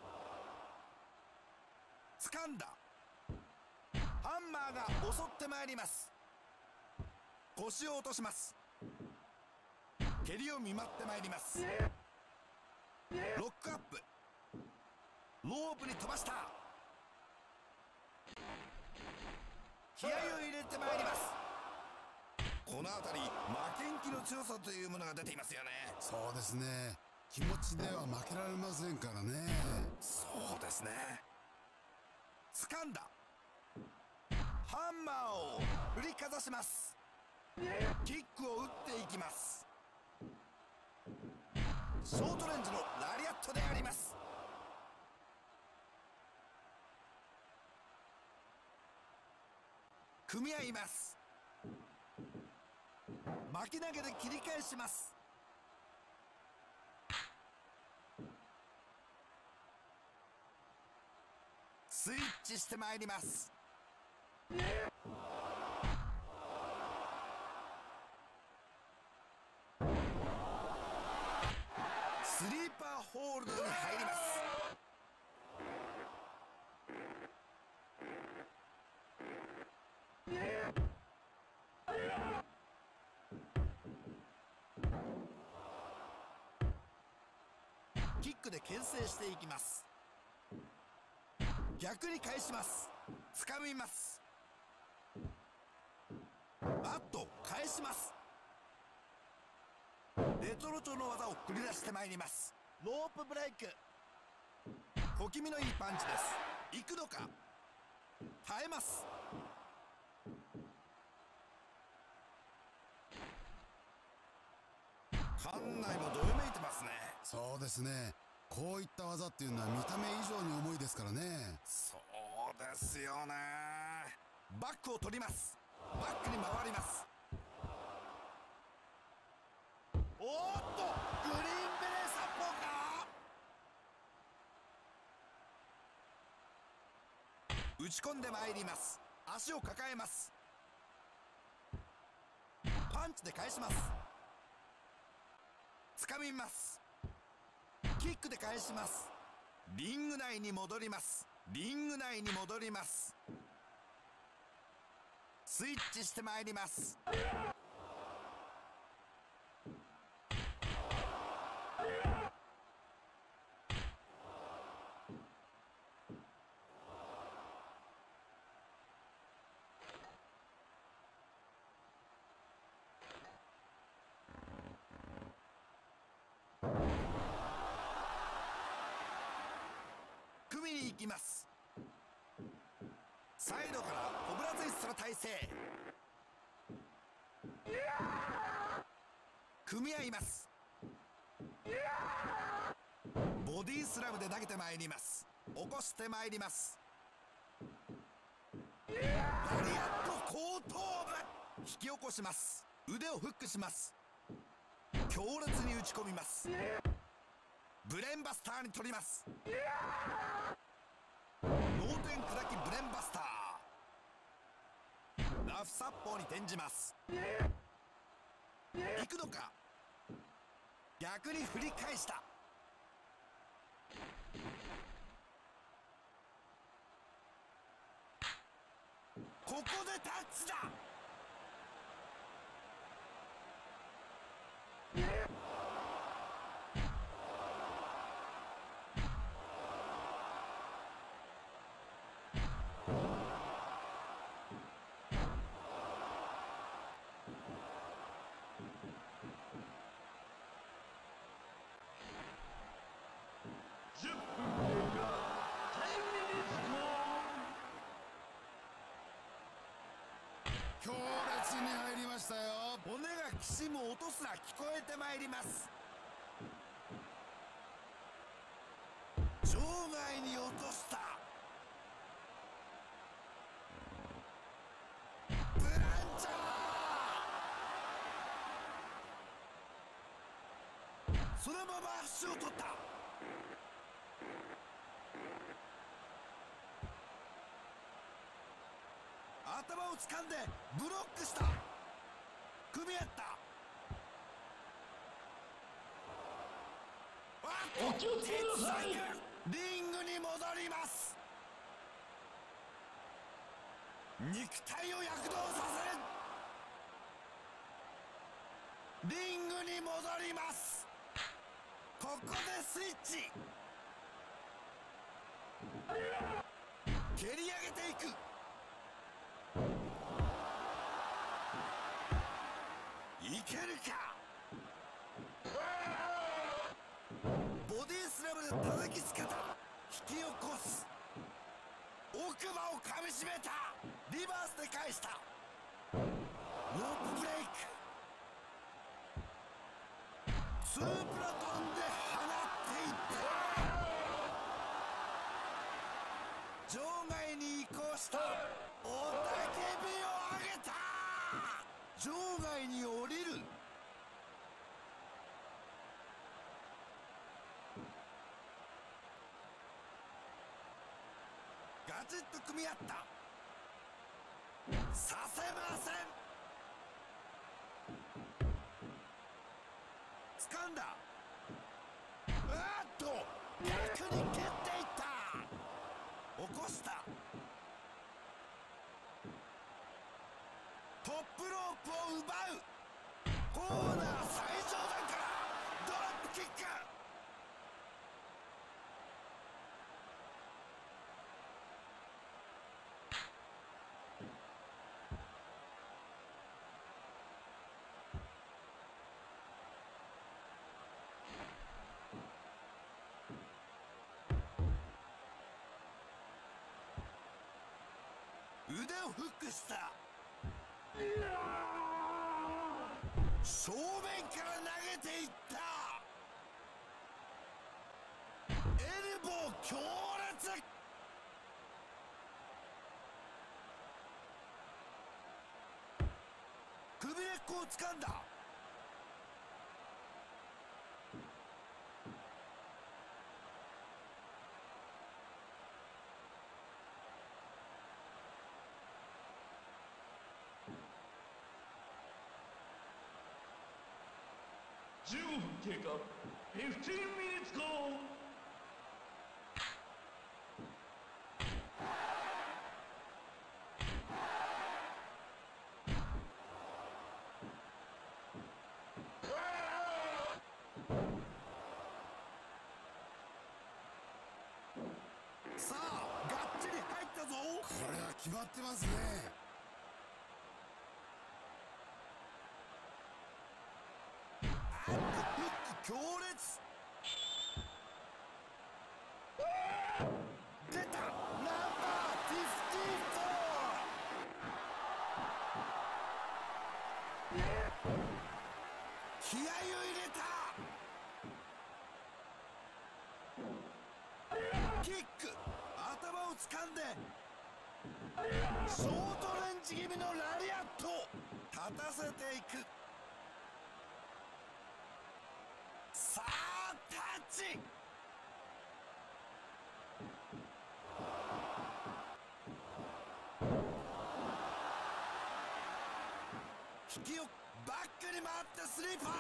掴んだ。ハンマーが襲ってまいります。腰を落とします。蹴りを見舞ってまいります。ロックアップ、ロープに飛ばした。気合を入れてまいります。この辺り負けん気の強さというものが出ていますよね。 そうですね。気持ちでは負けられませんからね。 そうですね。掴んだ。ハンマーを振りかざします。キックを打っていきます。ショートレンジのラリアットであります。組み合います。 巻き投げで切り返します。スイッチしてまいります。スリーパーホールドに入ります。キックで牽制していきます。逆に返します。掴みます。あっと返します。レトロ調の技を繰り出してまいります。ロープブレイク。小気味のいいパンチです。行くのか。耐えます。館内もどよめいてますね。 そうですね。こういった技っていうのは見た目以上に重いですからね。 そうですよね。バックを取ります。バックに回ります。おーっとグリーンベレー殺法か。打ち込んでまいります。足を抱えます。パンチで返します。掴みます。キックで返します。リング内に戻ります。リング内に戻ります。スイッチしてまいります。組みに行きます。サイドからコブラツイストの体勢。組み合います。ボディスラムで投げてまいります。起こしてまいります。ラリアット後頭部。引き起こします。腕をフックします。強烈に打ち込みます。ブレンバスターに取ります。脳天砕きブレンバスター。ラフ殺法に転じます。行くのか。逆に振り返した。ここでタッチだ。 強烈に入りましたよ。 骨がきしむ音すら聞こえてまいります。場外に落とした。ブランチャー。そのまま足を取った。頭を掴んでブロックした。組み合った。 お気をつけなさい。 リングに戻ります。肉体を躍動させる。リングに戻ります。ここでスイッチ。蹴り上げていく。いけるか。ボディスラムで叩きつけた。引き起こす。奥歯をかみしめた。リバースで返した。ロープブレイク。ツープラトンで放っていった。場外に移行した。雄たけびを上げた。 場外に降りる。ガチッと組み合った。させません。掴んだ。あっと逆に蹴っていった。起こした。トップロープを奪う。コーナー最上段からドロップキック。腕をフックした。正面から投げていった。エルボー強烈。首根っこを掴んだ。 じゅうごふん経過。じゅうごミニッツゴー。 さあがっちり入ったぞ。 これは決まってますね。 フック強烈。出たナンバーフィフティーフォー。気合を入れた。キック。頭を掴んでショートレンジ気味のラリアット。立たせていく。さあタッチ。引きをバックに回ってスリーパー。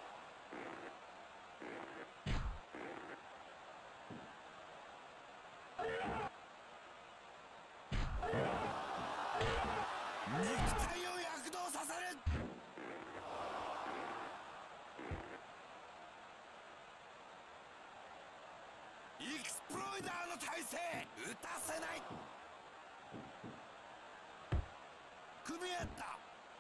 肉体を躍動させる。エクスプロイダーの体勢。打たせない。組み合った。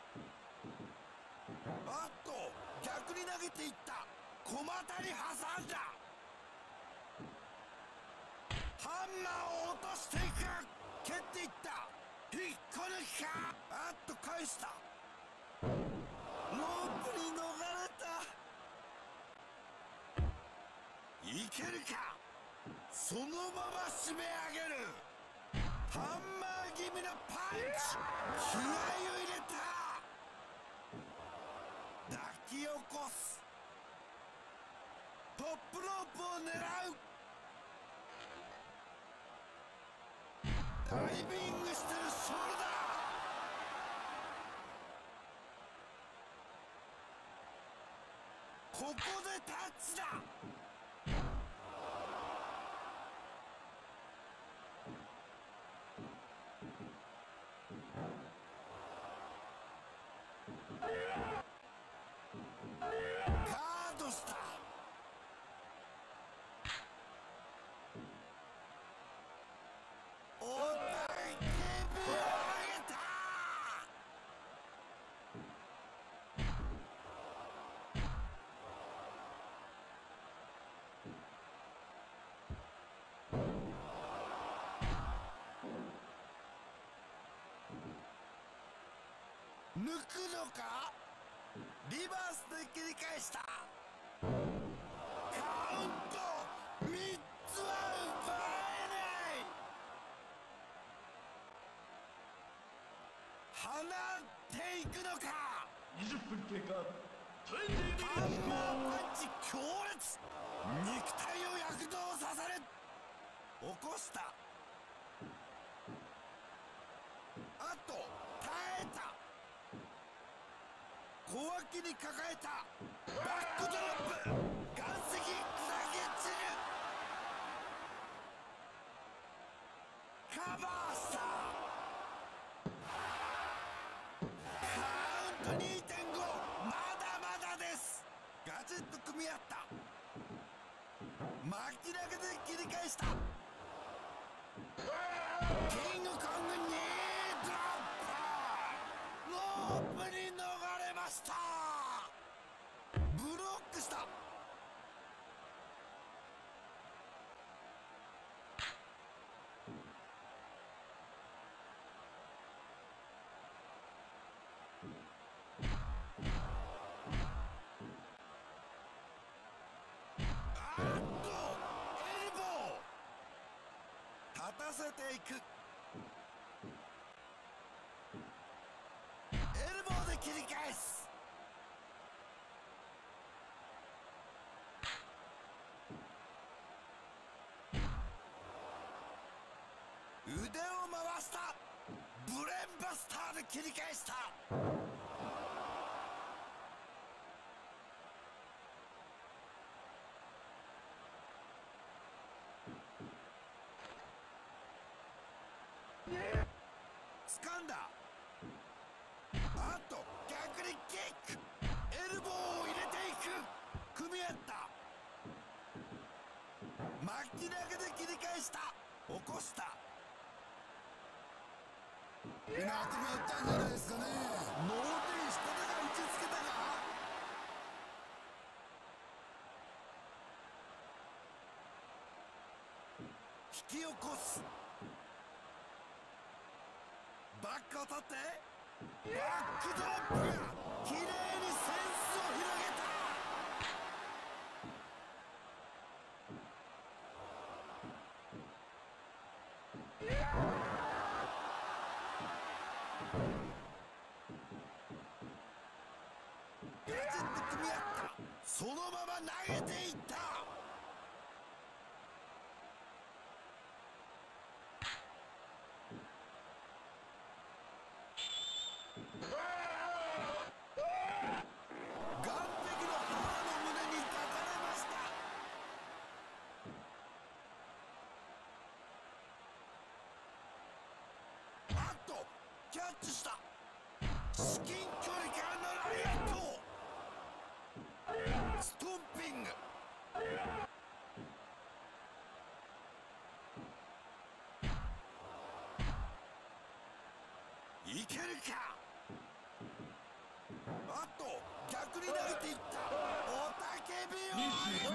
あっと逆に投げていった。小股に挟んだ。ハンマーを落としていく。蹴っていった。引っこ抜きか。あっと返した。ロープに逃れた。いけるか。そのまま締め上げる。ハンマー気味のパンチ。気合を入れた。抱き起こす。トップロープを狙う。ダイビングしてるショルダー。ここでタッチだ。ガードした。おたけびを上げた。抜くのか。リバースで切り返した。カウントみっつは奪えない。放っていくのか。 にじゅっぷん経過。トレンディーミハンマナーパンチ強烈。肉体を躍動させる。起こした。あと耐えた。小脇に抱えた。バックドロップ。岩石砕け散る。カバーした。カウント にてんご。まだまだです。ガチッと組み合った。巻き投げで切り返した。キングコングにドロップ。ロープに逃れました。ブロックした。あっとエルボー。立たせていく。エルボーで切り返す。腕を回した。ブレンバスターで切り返した。掴んだ。あと逆にキック。エルボーを入れていく。組み合った。巻き投げで切り返した。起こした。 今頭打ったんじゃないですかね。 脳天下手が打ちつけたか。引き起こす。バックを取ってバックドロップがきれいにセンスを広げた。ガチッと組み合った。そのまま投げていった。岸壁の母の胸に抱かれました。あっとキャッチした。至近距離からのライアット。ストンピング。いけるか。あと逆に投げていった。おたけびを上げた。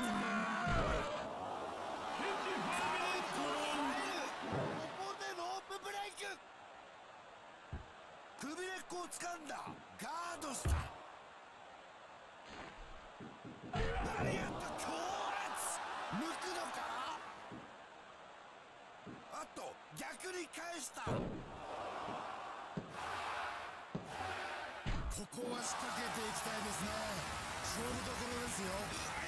ここでロープブレイク。首根っこを掴んだ。ガードした。ラリアット強烈。抜くのか。あと逆に返した。 ここは仕掛けていきたいですね。勝負どころですよ。 はい。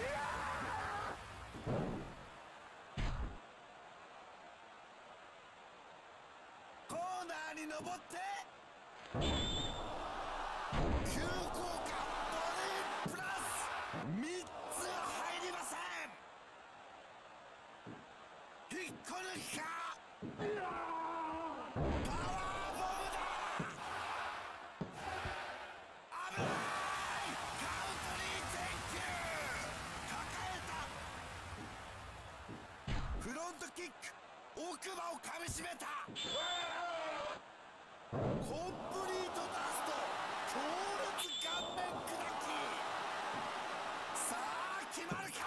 コーナーに登って急降下。ボディプラスみっつは入りません。引っこ抜きか。パワーボムだ。危ない。カウント にてんきゅう。抱えた。フロントキック。奥歯を噛みしめた。コンプリートダスト。強烈顔面砕き。さあ決まるか。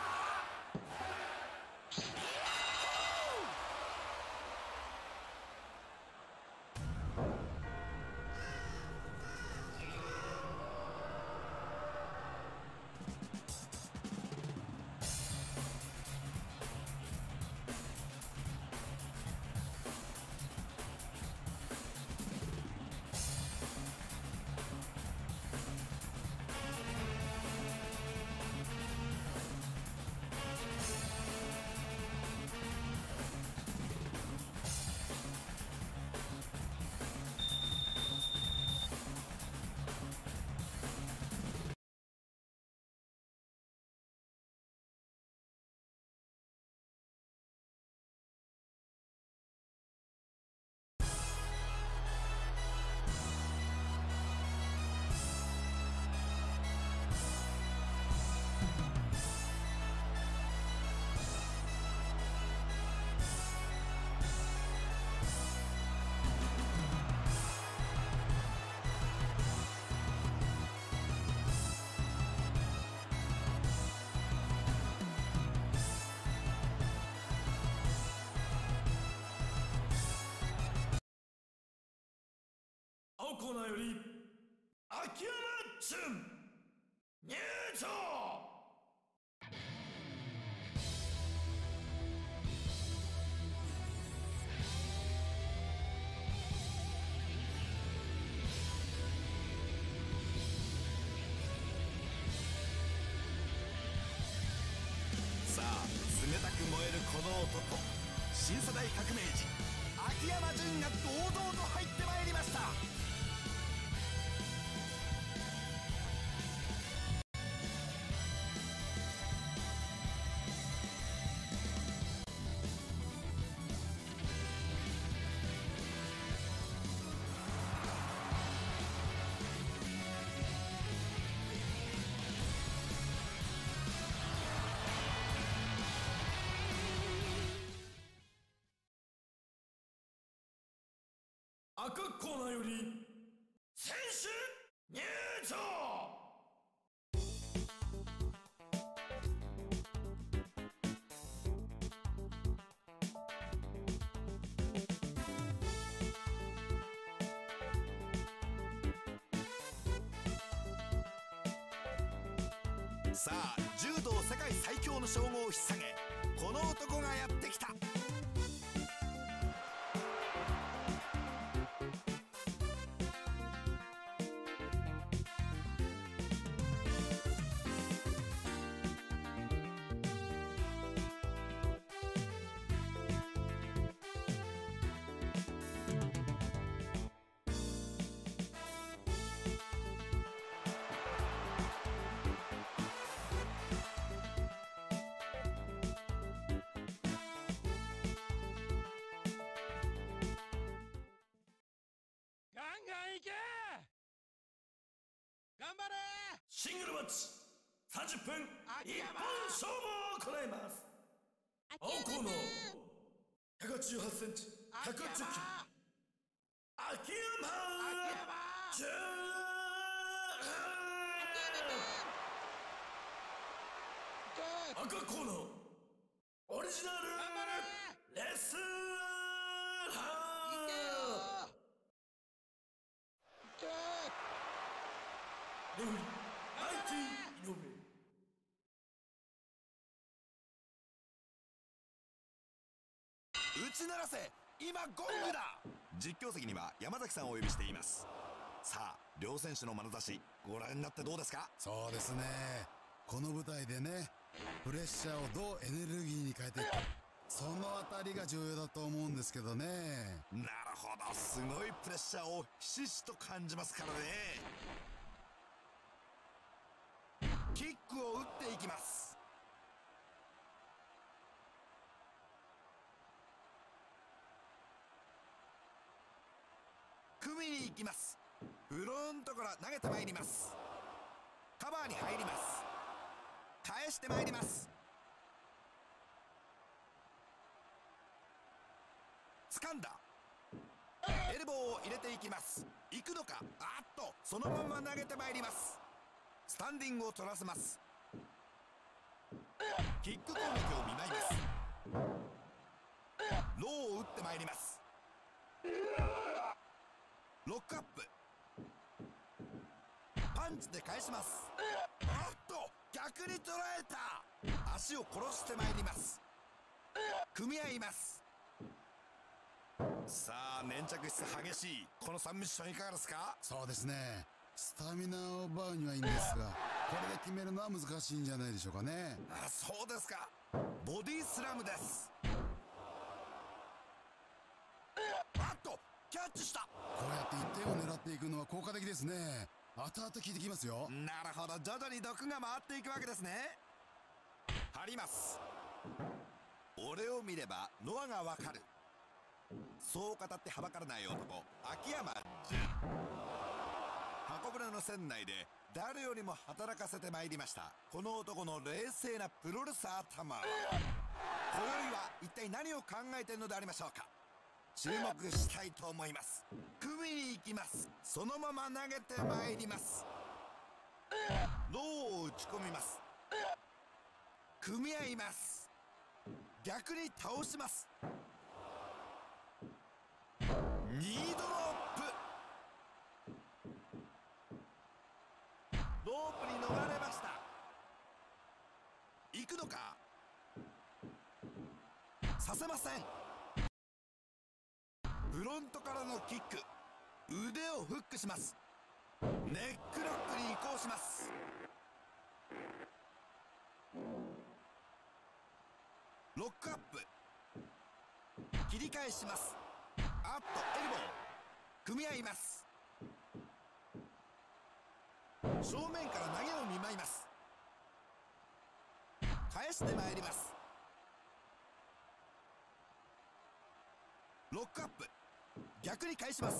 青コーナーより秋山純入場。 さあ冷たく燃えるこの男、新世代革命児秋山純が堂々と入ってまいりました。 赤コーナーより選手入場。 さあ柔道世界最強の称号を引っ提げ、この男がやってきた。 ガンガンいけ。頑張れ。 シングルマッチさんじゅっぷん一秋山本勝負を行います。青コーナーひゃくはちじゅうはちセンチひゃくはちじゅっキロ秋山秋純。赤コーナーオリジナルレッスンハー。レフェリーナインティ井上。 打ち鳴らせ、今ゴングだ。実況席には山崎さんをお呼びしています。さあ両選手の眼差しご覧になってどうですか？ そうですね。この舞台でね、プレッシャーをどうエネルギーに変えていくか、そのあたりが重要だと思うんですけどね。 なるほど、すごいプレッシャーをひしひしと感じますからね。キックを打っていきます。組みに行きます。フロントから投げてまいります。カバーに入ります。返してまいります。掴んだ。エルボーを入れていきます。行くのか。あっとそのまま投げてまいります。スタンディングを取らせます。キック攻撃を見舞います。ローを打ってまいります。ロックアップ。パンチで返します。あっと逆に捉えた。足を殺してまいります。組み合います。さあ粘着質激しいこのさんミッションいかがですか？ そうですね。スタミナを奪うにはいいんですが、これで決めるのは難しいんじゃないでしょうかね。 あ、そうですか。ボディスラムです。あっとキャッチした。 こうやっていってんを狙っていくのは効果的ですね。後々効いてきますよ。 なるほど、徐々に毒が回っていくわけですね。張ります。俺を見ればノアがわかる。そう語ってはばからない男、秋山純。箱舟の船内で誰よりも働かせてまいりましたこの男の冷静なプロレス頭。今宵は一体何を考えているのでありましょうか。注目したいと思います。組みに行きます。そのまま投げてまいります。ローを打ち込みます。組み合います。逆に倒します。ニードロップ。 ロープに逃れました。行くのか。させません。フロントからのキック、腕をフックします。ネックロックに移行します。ロックアップ、切り返します。あっとエルボー、組み合います。正面から投げを見舞います。返してまいります。ロックアップ、逆に返します。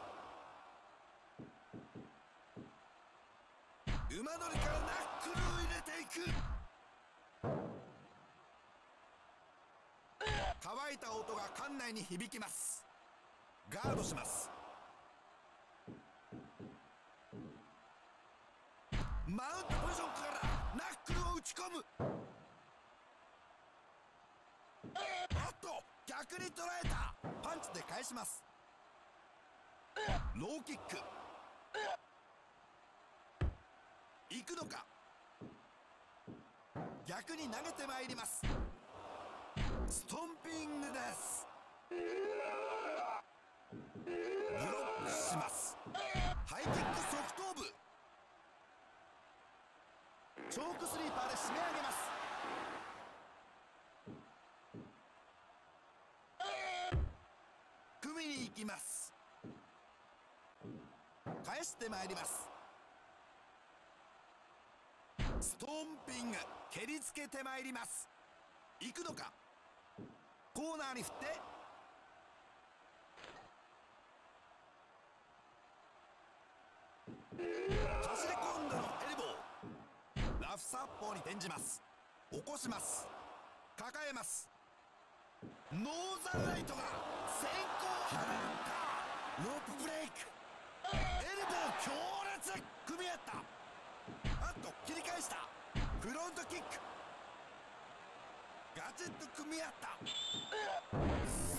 馬乗りからナックルを入れていく。乾いた音が館内に響きます。ガードします。マウントポジションからナックルを打ち込む。おっと、逆に捉えた。パンチで返します。ローキック、行くのか。逆に投げてまいります。ストンピングです。ブロックします。ハイキック側頭部、チョークスリーパーで締め上げます。組みに行きます。返してまいります。ストンピング、蹴りつけてまいります。行くのか。コーナーに振って走り込んでのエルボー、ラフサッポーに転じます。起こします。抱えます。ノーザンライトが先行を放った。ロープブレイク、エルボー強烈、組み合った。あっと切り返した。フロントキック、ガチッと組み合った。スペーストルネードが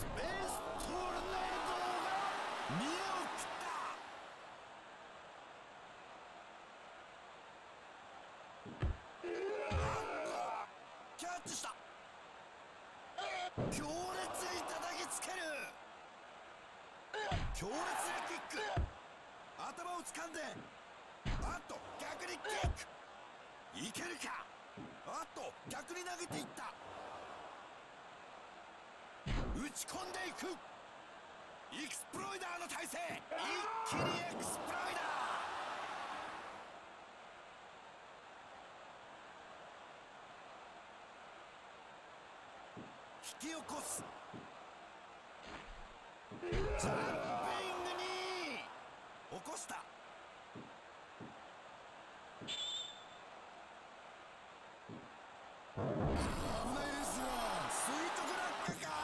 見栄を切った。キャッチした。強烈に叩きつける。強烈なキック、頭を掴んで、あっと逆にキック、いけるか。あっと逆に投げていった。打ち込んでいく。エクスプロイダーの体勢、一気にエクスプロイダー、引き起こす。ジャンピングに起こした。危ないですよ。垂直落下か。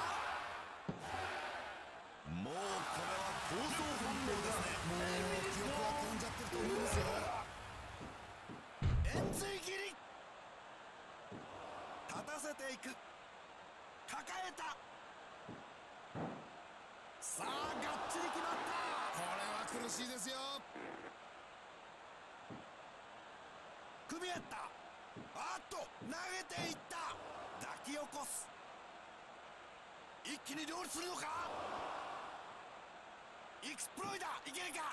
もうこれは闘争本能ですね。 もう記憶は飛んじゃってると思いますよ。 円髄切り、立たせていく。抱えた。さあがっちり決まった。 これは苦しいですよ。 組み合った。あっと投げていった。抱き起こす。一気に両立するのか。エクスプロイダーいけるか。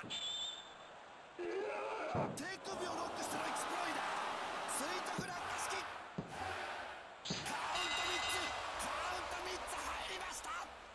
手首をロックしてのエクスプロイダー、垂直落下式。カウントみっつ、カウントみっつ入りました。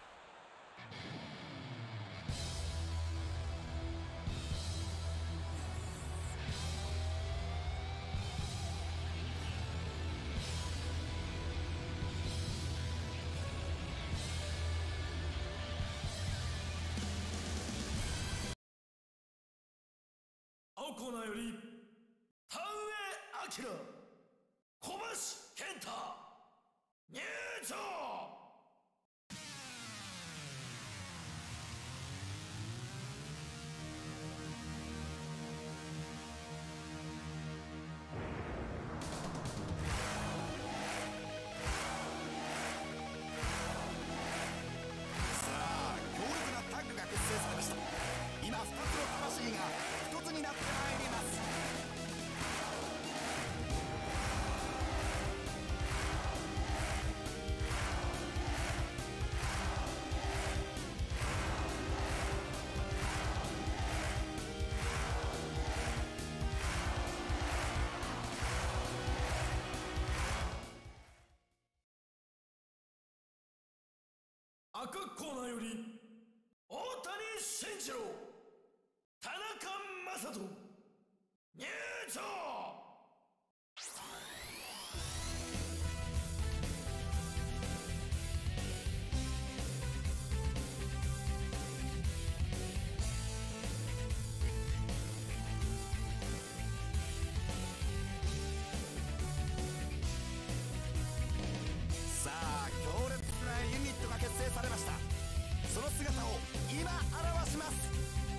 青コーナーより田上彰、小橋健太入場。 さあ強力なタッグが結成されました。今ふたつの魂がひとつになってまいります。 赤コーナーより大谷慎次郎、田中将人入場。 さあ強烈なユニットが結成されました。その姿を今表します。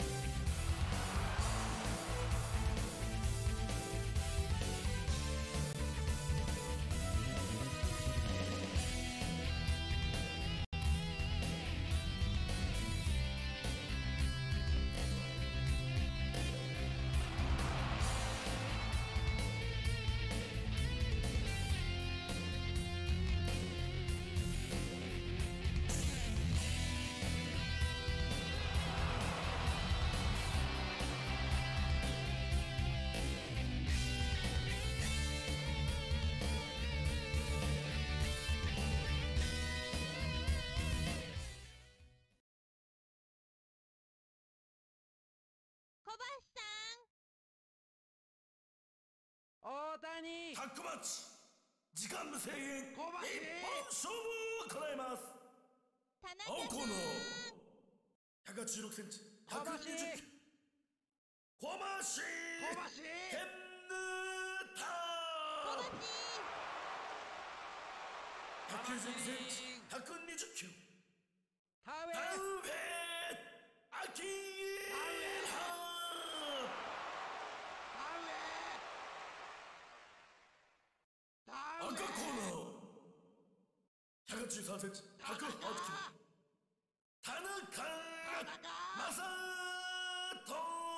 小橋さん。 大谷。 タッグマッチ時間無制限一小橋。 本勝負を行います。 田青コーナー中さん。 ひゃくはちじゅうろくセンチ、 小橋。 ひゃくにじゅっキロ。小橋小橋。 ケンヌータ小ー橋。 ひゃくきゅうじゅうにセンチ、ひゃくにじゅっキロ。 田植田植えアキエハ赤コーナーひゃくはちじゅうさんセンチ、ひゃくはちキロ。田中将人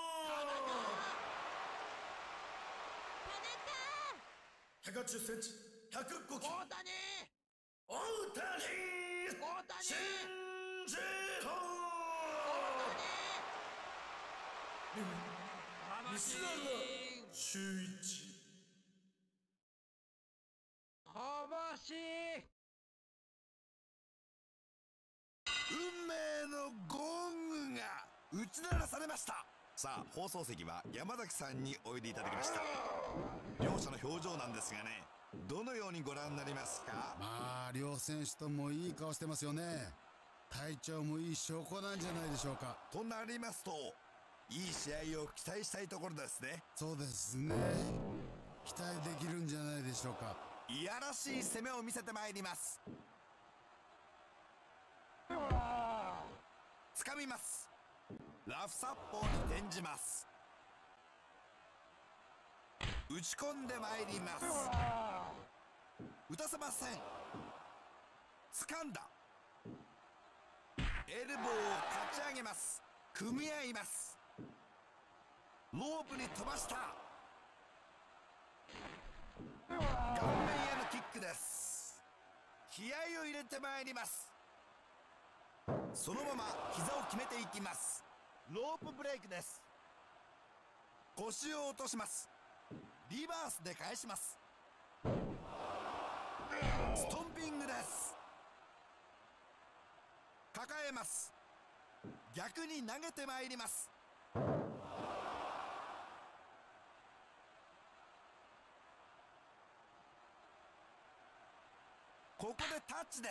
ひゃくはちじゅっセンチ、ひゃくごキロ。 大谷。 大谷大谷。 慎次郎西永修一。 小橋。 運命のゴングが打ち鳴らされました。さあ放送席は山崎さんにおいでいただきました。両者の表情なんですがね、どのようにご覧になりますか？ まあ両選手ともいい顔してますよね。体調もいい証拠なんじゃないでしょうか。 となりますといい試合を期待したいところですね。 そうですね、期待できるんじゃないでしょうか。 いやらしい攻めを見せてまいります。掴みます。ラフ殺法に転じます。打ち込んでまいります。打たせません。掴んだ。エルボーをかち上げます。組み合います。ロープに飛ばした。顔面へのキックです。気合を入れてまいります。そのまま膝を決めていきます。ロープブレイクです。腰を落とします。リバースで返します。ストンピングです。抱えます。逆に投げてまいります。ここでタッチです。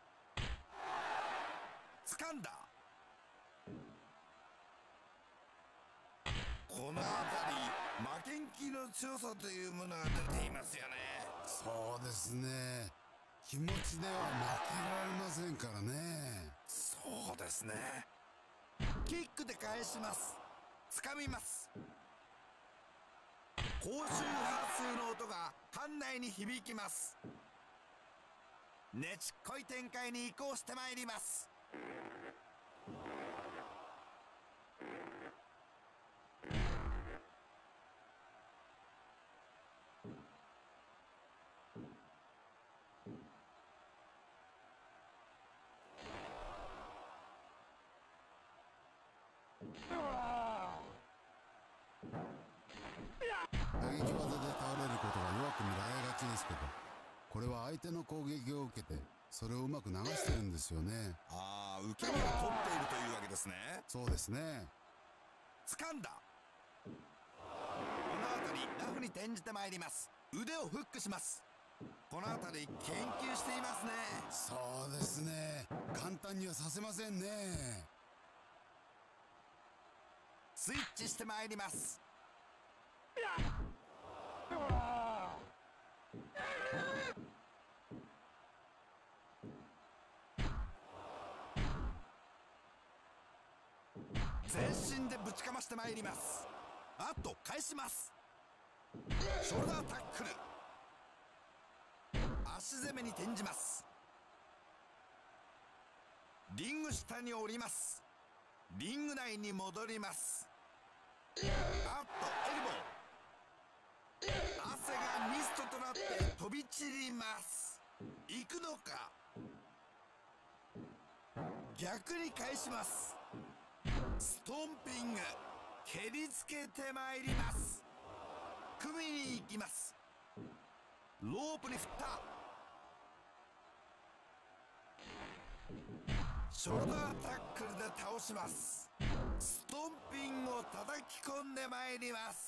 掴んだ。この辺り負けん気の強さというものが出ていますよね。 そうですね、気持ちでは負けられませんからね。 そうですね。キックで返します。掴みます。高周波数の音が館内に響きます。ねちっこい展開に移行してまいります。 打撃技で倒れることが弱く見られがちですけど、これは相手の攻撃を受けてそれをうまく流してるんですよね。 ああ、受け身を取っているというわけですね。 そうですね。 掴んだ。この辺りラフに転じてまいります。腕をフックします。この辺り研究していますね。 そうですね。簡単にはさせませんね。 スイッチしてまいります。全身でぶちかましてまいります。あっと返します。ショルダータックル。足攻めに転じます。リング下に降ります。リング内に戻ります。あっとエルボー。汗がミストとなって飛び散ります。行くのか。逆に返します。ストンピング。蹴りつけてまいります。組みに行きます。ロープに振った。ショルダータックルで倒します。ストンピングを叩き込んでまいります。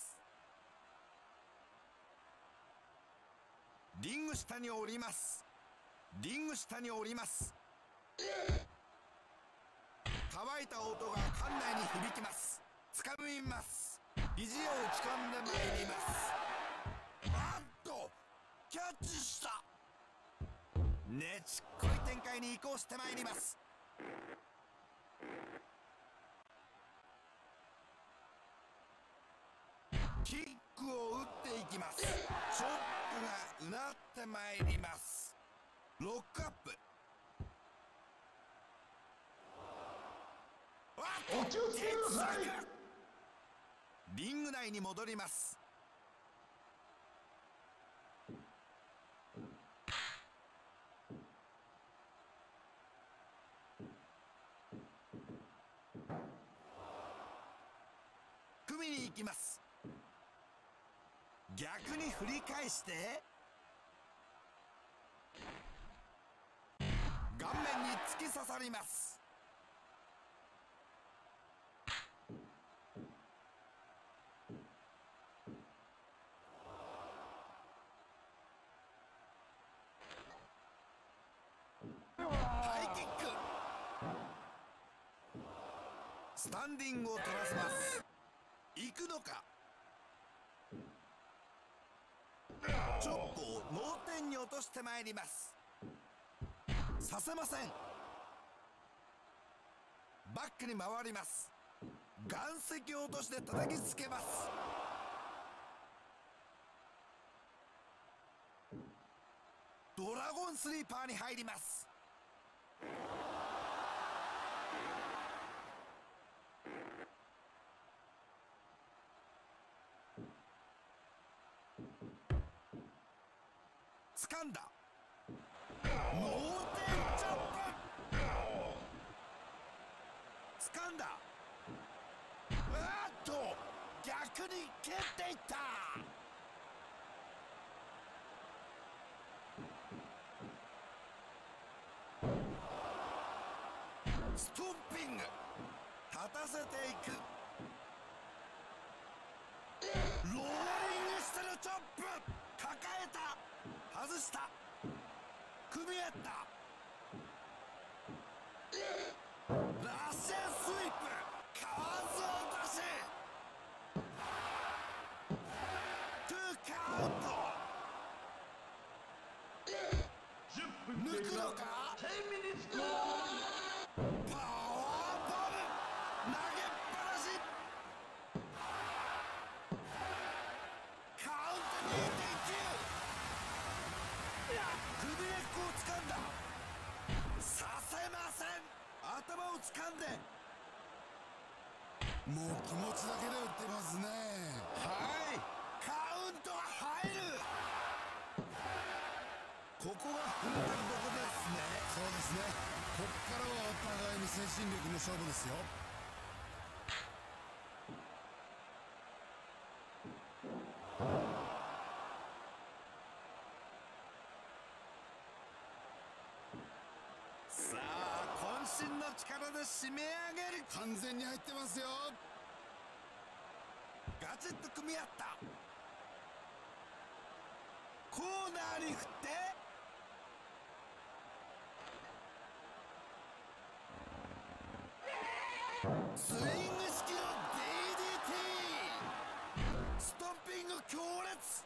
リング下に降ります。リング下に降ります。乾いた音が館内に響きます。掴みます。肘を打ち込んでまいります。あっとキャッチした。ねちっこい展開に移行してまいります。キックを打っていきます。チョップがうなってまいります。ロックアップ。 お気をつけください。 リング内に戻ります。組みに行きます。逆に振り返して顔面に突き刺さります。ハイキック。スタンディングを取らせます。行くのか。チョップを脳天に落としてまいります。させません。バックに回ります。岩石落としで叩きつけます。ドラゴンスリーパーに入ります。掴んだ。脳天チョップ。掴んだ。あっと逆に蹴っていった。ストンピング。立たせていく。ローリングしてるチョップ。抱えた。外した。組み合った。ラッシャースイープ。かわず落とし。トゥカウント。抜くのか。パワーボム。投げっぱなし。カウント にてんきゅう。首根っこを掴んだ。させません。頭を掴んで。 もう気持ちだけで打ってますね。 はい、カウントが入る。ここが踏ん張りどこですね。 そうですね。こっからはお互いに精神力の勝負ですよ。 力で締め上げる。 完全に入ってますよ。 ガチッと組み合った。コーナーに振ってスイング式の ディーディーティー、 ストンピング強烈。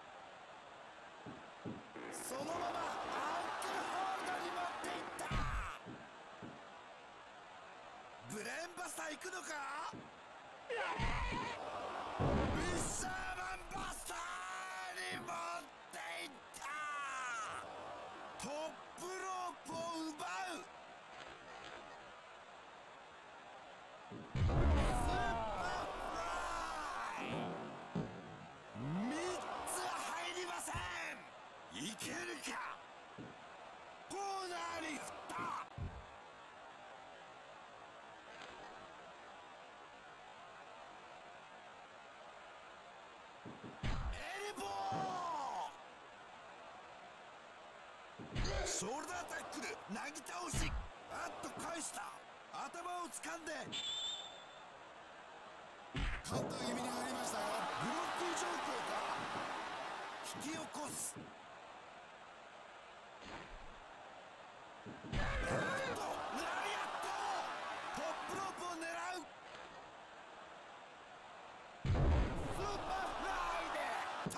そのままアンクルホールドに持っていった。ブレーンバスター行くのか。フィッシャーマンバスターに持っていった。トップロープを奪う。スーパーフライみっつ入りません。いけるか。コーナーに振った。ショルダータックル、なぎ倒し。あっと返した。頭を掴んでカウンター気味に入りましたよ。 ブロック状況か。引き起こす。あっとラリアット。トップロープを狙う。スーパーフライで飛んでいった。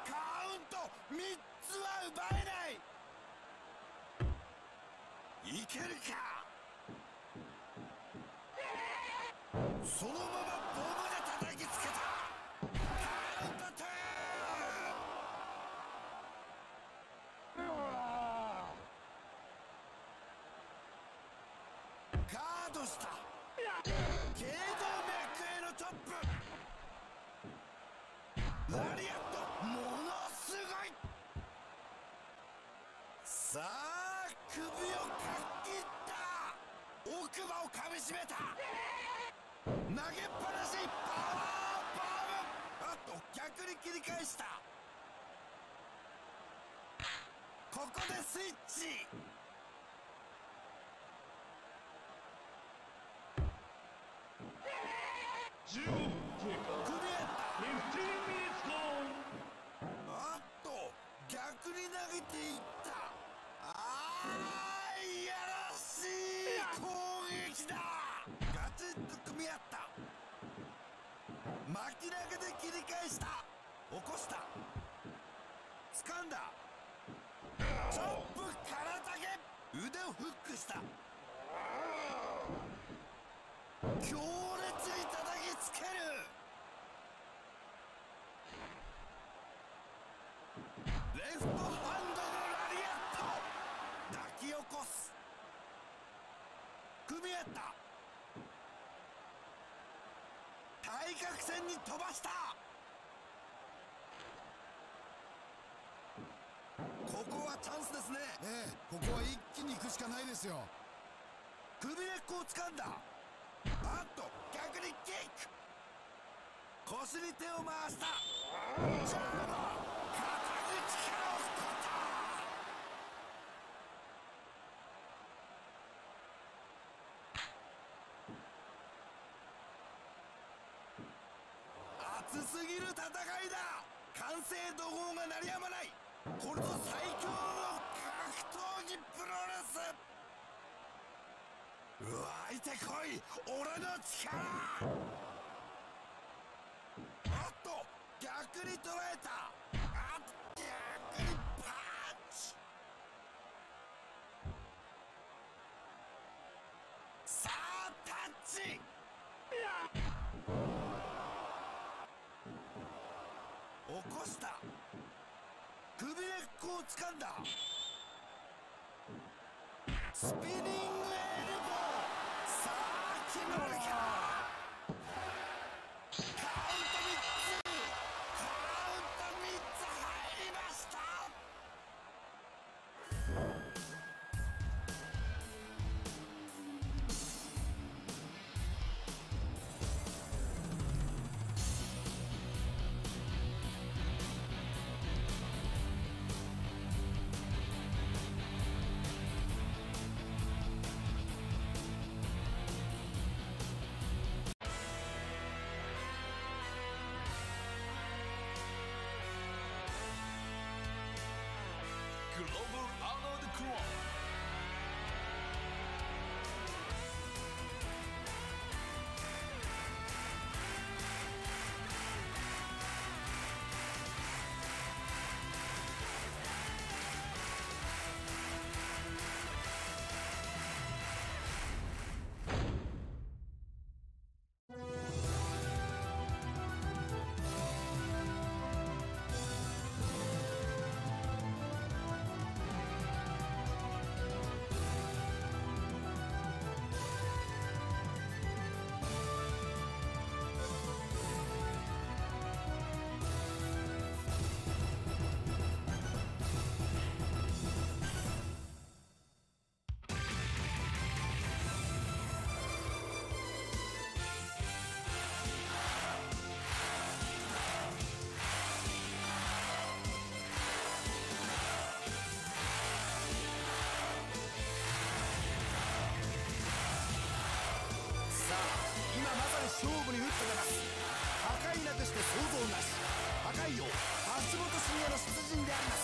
カウントみっつは奪えない。いけるか。そのままボムで叩きつけた。カウントトゥーン。ガードした。頸動脈へのチョップ。ラリアット、ものすごい。さあ首をかっ切った。奥歯をかみしめた。投げっぱなし。パワーバーム。あっと逆に切り返した。ここでスイッチ。 じゅうごふん経過。 組み合った。 じゅうごミニッツゴあっと逆に投げていった。あーいやらしい攻撃だ。ガチッと組み合った。巻き投げで切り返した。起こした。掴んだ。チョップからたげ。腕をフックした。強烈に叩きつける。レフトハンドのラリアット。抱き起こす。組み合った。対角線に飛ばした。ここはチャンスですね。 ええ、ここは一気に行くしかないですよ。 首根っこを掴んだ。あっと逆にキック。腰に手を回した。ジャーマン、肩に力を振った。熱すぎる戦いだ。歓声怒号が鳴りやまない。これぞ最強の格闘技プロレス。湧いてこい俺の力。あっと逆に捉えた。あっ逆にパンチ。さあタッチ。起こした。首根っこを掴んだ。スピニングエルボー。さあ決まるか。カウントみっつ。カウントみっつ入りました。 Global Arnold Claw. 勝負に打って出ます。破壊なくして想像なし。破壊王橋本真也の出陣であります。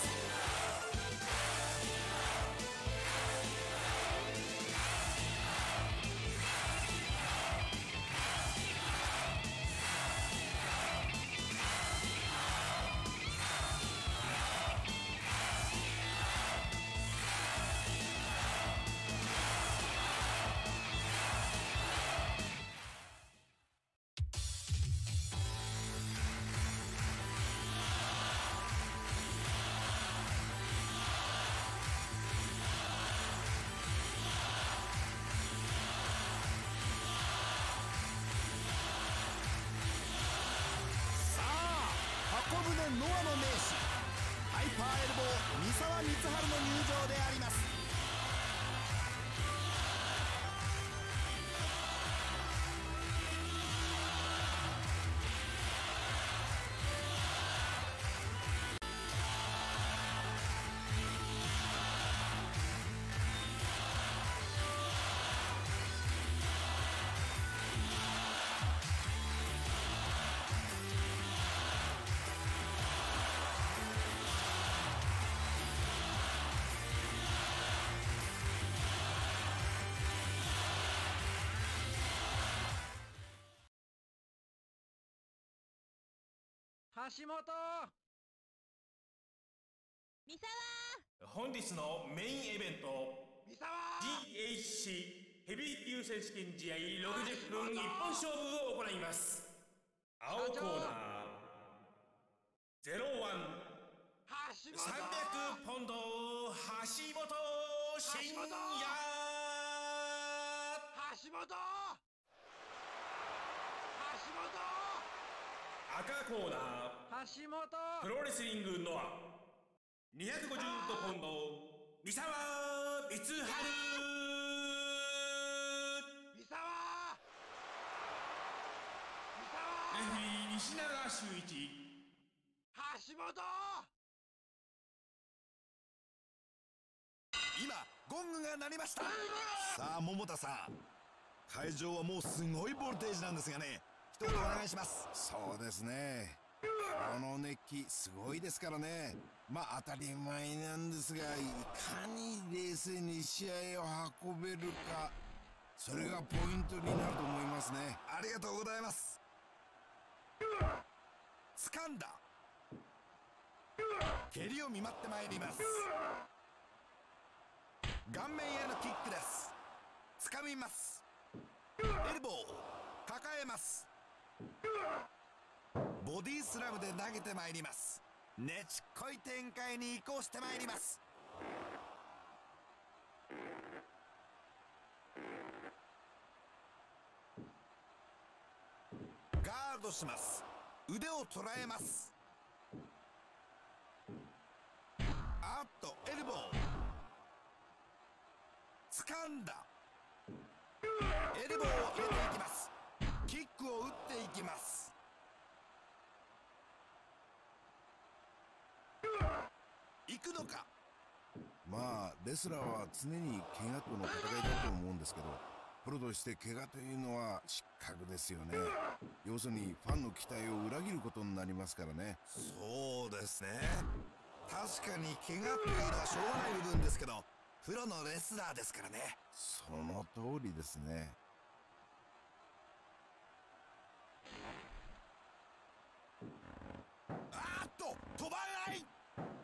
ノアの名手ハイパーエルボー三沢光晴の入場であります。 橋本三沢。 本日のメインイベント三沢ジーエイチシー ヘビー級選手権試合ろくじゅっぷん一本勝負を行います。青コーナーゼロワン橋本さんびゃくポンド橋本真也。 橋本橋本赤コーナー橋本プロレスリングノアにひゃくごじゅうごポンド三沢光晴。 三沢レフリー西永修一。 橋本今ゴングが鳴りました。さあ桃田さん、会場はもうすごいボルテージなんですがね、一言お願いします。 そうですね、この熱気すごいですからね。まあ当たり前なんですが、いかに冷静に試合を運べるか、それがポイントになると思いますね。 ありがとうございます。掴んだ。蹴りを見舞ってまいります。顔面へのキックです。掴みます。エルボー抱えます。ボディスラムで投げてまいります。ねちっこい展開に移行してまいります。ガードします。腕を捉えます。あっとエルボー掴んだ。エルボーを入れていきます。キックを打っていきます。行くのか。 まあレスラーは常に怪我との戦いだと思うんですけど、プロとして怪我というのは失格ですよね。要するにファンの期待を裏切ることになりますからね。 そうですね。 確かに怪我というのはしょうがない部分ですけど、プロのレスラーですからね。 その通りですね。 あーっと飛ばない。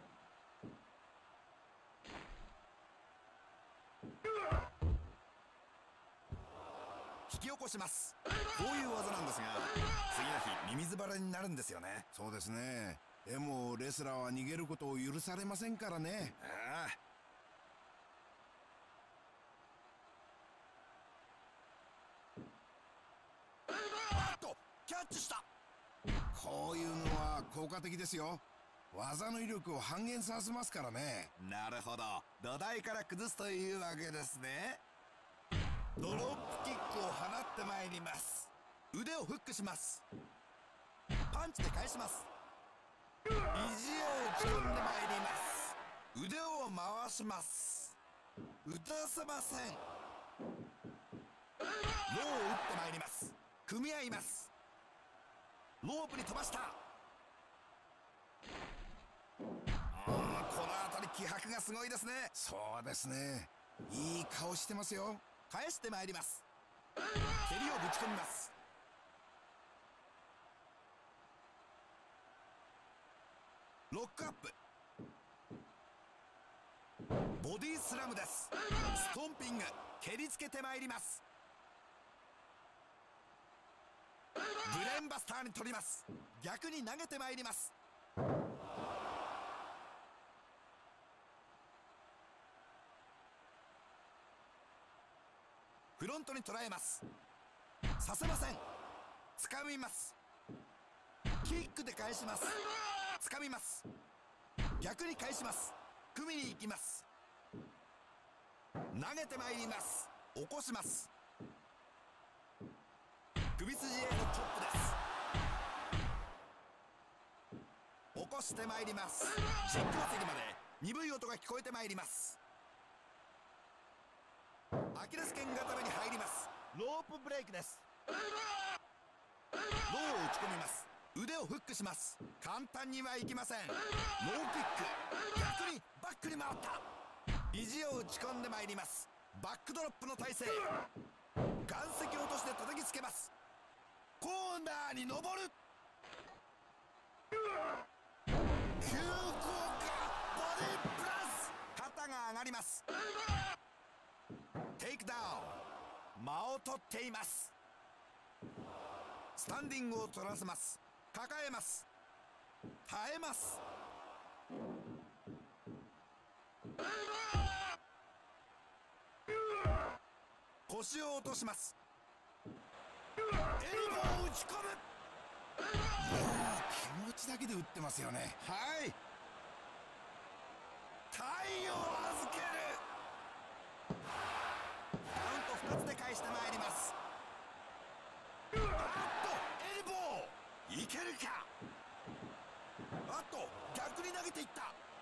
引き起こします。こういう技なんですが、次の日ミミズバレになるんですよね。 そうですね。でもレスラーは逃げることを許されませんからね。 ああ、あっとキャッチした。 こういうのは効果的ですよ。技の威力を半減させますからね。 なるほど、土台から崩すというわけですね。ドロップキックを放ってまいります。腕をフックします。パンチで返します。肘を打ち込んでまいります。腕を回します。打たせません。ローを打ってまいります。組み合います。ロープに飛ばした。あー、この辺り気迫がすごいですね。 そうですね。いい顔してますよ。 返してまいります。蹴りをぶち込みます。ロックアップ。ボディスラムです。ストンピング、蹴りつけてまいります。ブレーンバスターに取ります。逆に投げてまいります。フロントに捉えます。させません。掴みます。キックで返します。掴みます。逆に返します。組みに行きます。投げてまいります。起こします。首筋へのチョップです。起こしてまいります。実況席まで鈍い音が聞こえてまいります。アキレス腱固めに入ります。ロープブレイクです。ローを打ち込みます。腕をフックします。簡単にはいきません。ローキック、逆にバックに回った。肘を打ち込んでまいります。バックドロップの体勢。岩石を落として叩きつけます。コーナーに登る。急降下、ボディプラス。肩が上がります。テイクダウン、間を取っています。スタンディングを取らせます。抱えます。耐えます。腰を落とします。エルボーを打ち込む。 気持ちだけで打ってますよね。 はい、体を預ける。カウントふたつで返してまいります。あっとエルボー、いけるか。あっと逆に投げていった。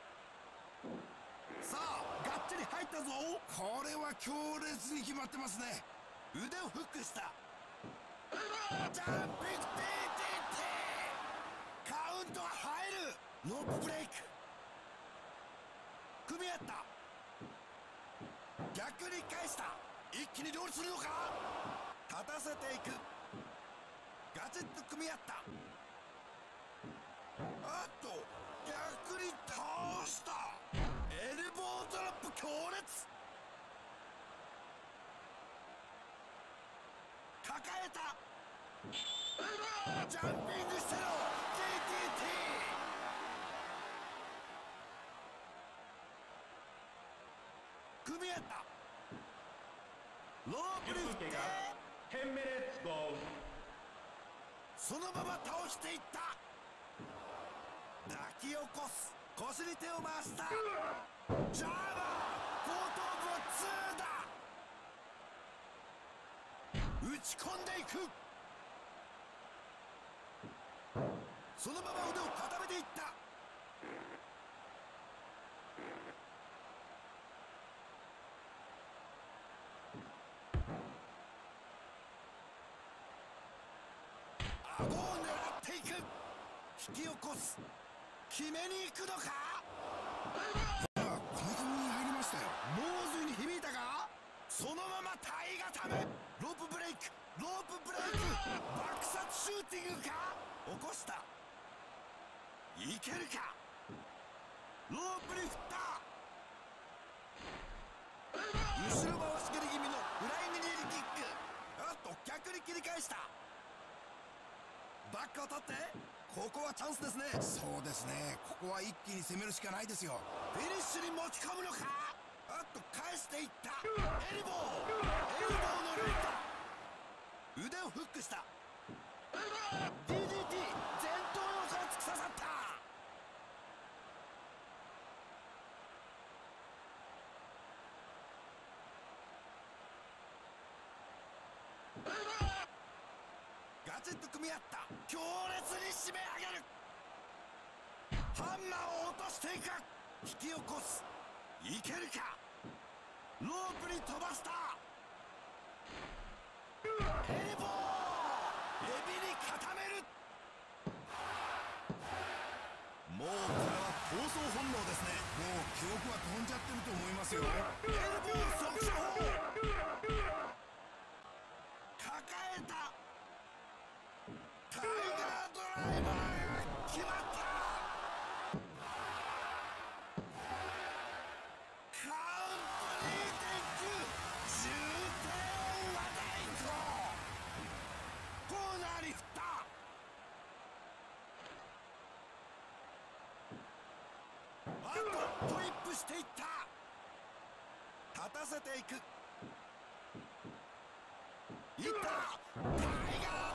さあがっちり入ったぞ。 これは強烈に決まってますね。 腕をフックした。ジャンピング ティーティーティー、 カウントが入る。ロープブレイク、組み合った。逆に返した。一気に両立するのか。立たせていく。ガチッと組み合った。あっと逆に倒した。エルボードロップ強烈。抱えた。ジャンピングしての ティーティーティー、 組み合った。ロープに振ってそのまま倒していった。抱き起こす。腰に手を回した。ジャーマー、後頭部をツーだ。打ち込んでいく。そのまま腕を固めていった。顎を狙っていく。引き起こす。決めに行くのか。 ほら組み込みに入りましたよ。 猛獣に響いたか。そのまま体固め。ロープブレイク、ロープブレイク、爆殺シューティングか。起こした。いけるか。ロープに振った。後ろ回し蹴り気味のフライングニールキック。あっと逆に切り返した。バックを取って、ここはチャンスですね。 そうですね、ここは一気に攻めるしかないですよ。 フィニッシュに持ち込むのか。あっと返していった。エルボー、エルボーのライト。腕をフックした。 ディーディーティー 前頭葉から突き刺さった。ガチッと組み合った。強烈に締め上げる。ハンマーを落としていく。引き起こす。いけるか。ロープに飛ばした。エルボー、エビに固める。もうこれは闘争本能ですね。 もう記憶は飛んじゃってると思いますよ。 エルボー速射法。抱えた。タイガードライバーが決まった。カウント にてんきゅう、じゅうてん和太鼓。コーナーに振った。あとトリップしていった。立たせていく。いった。タイガー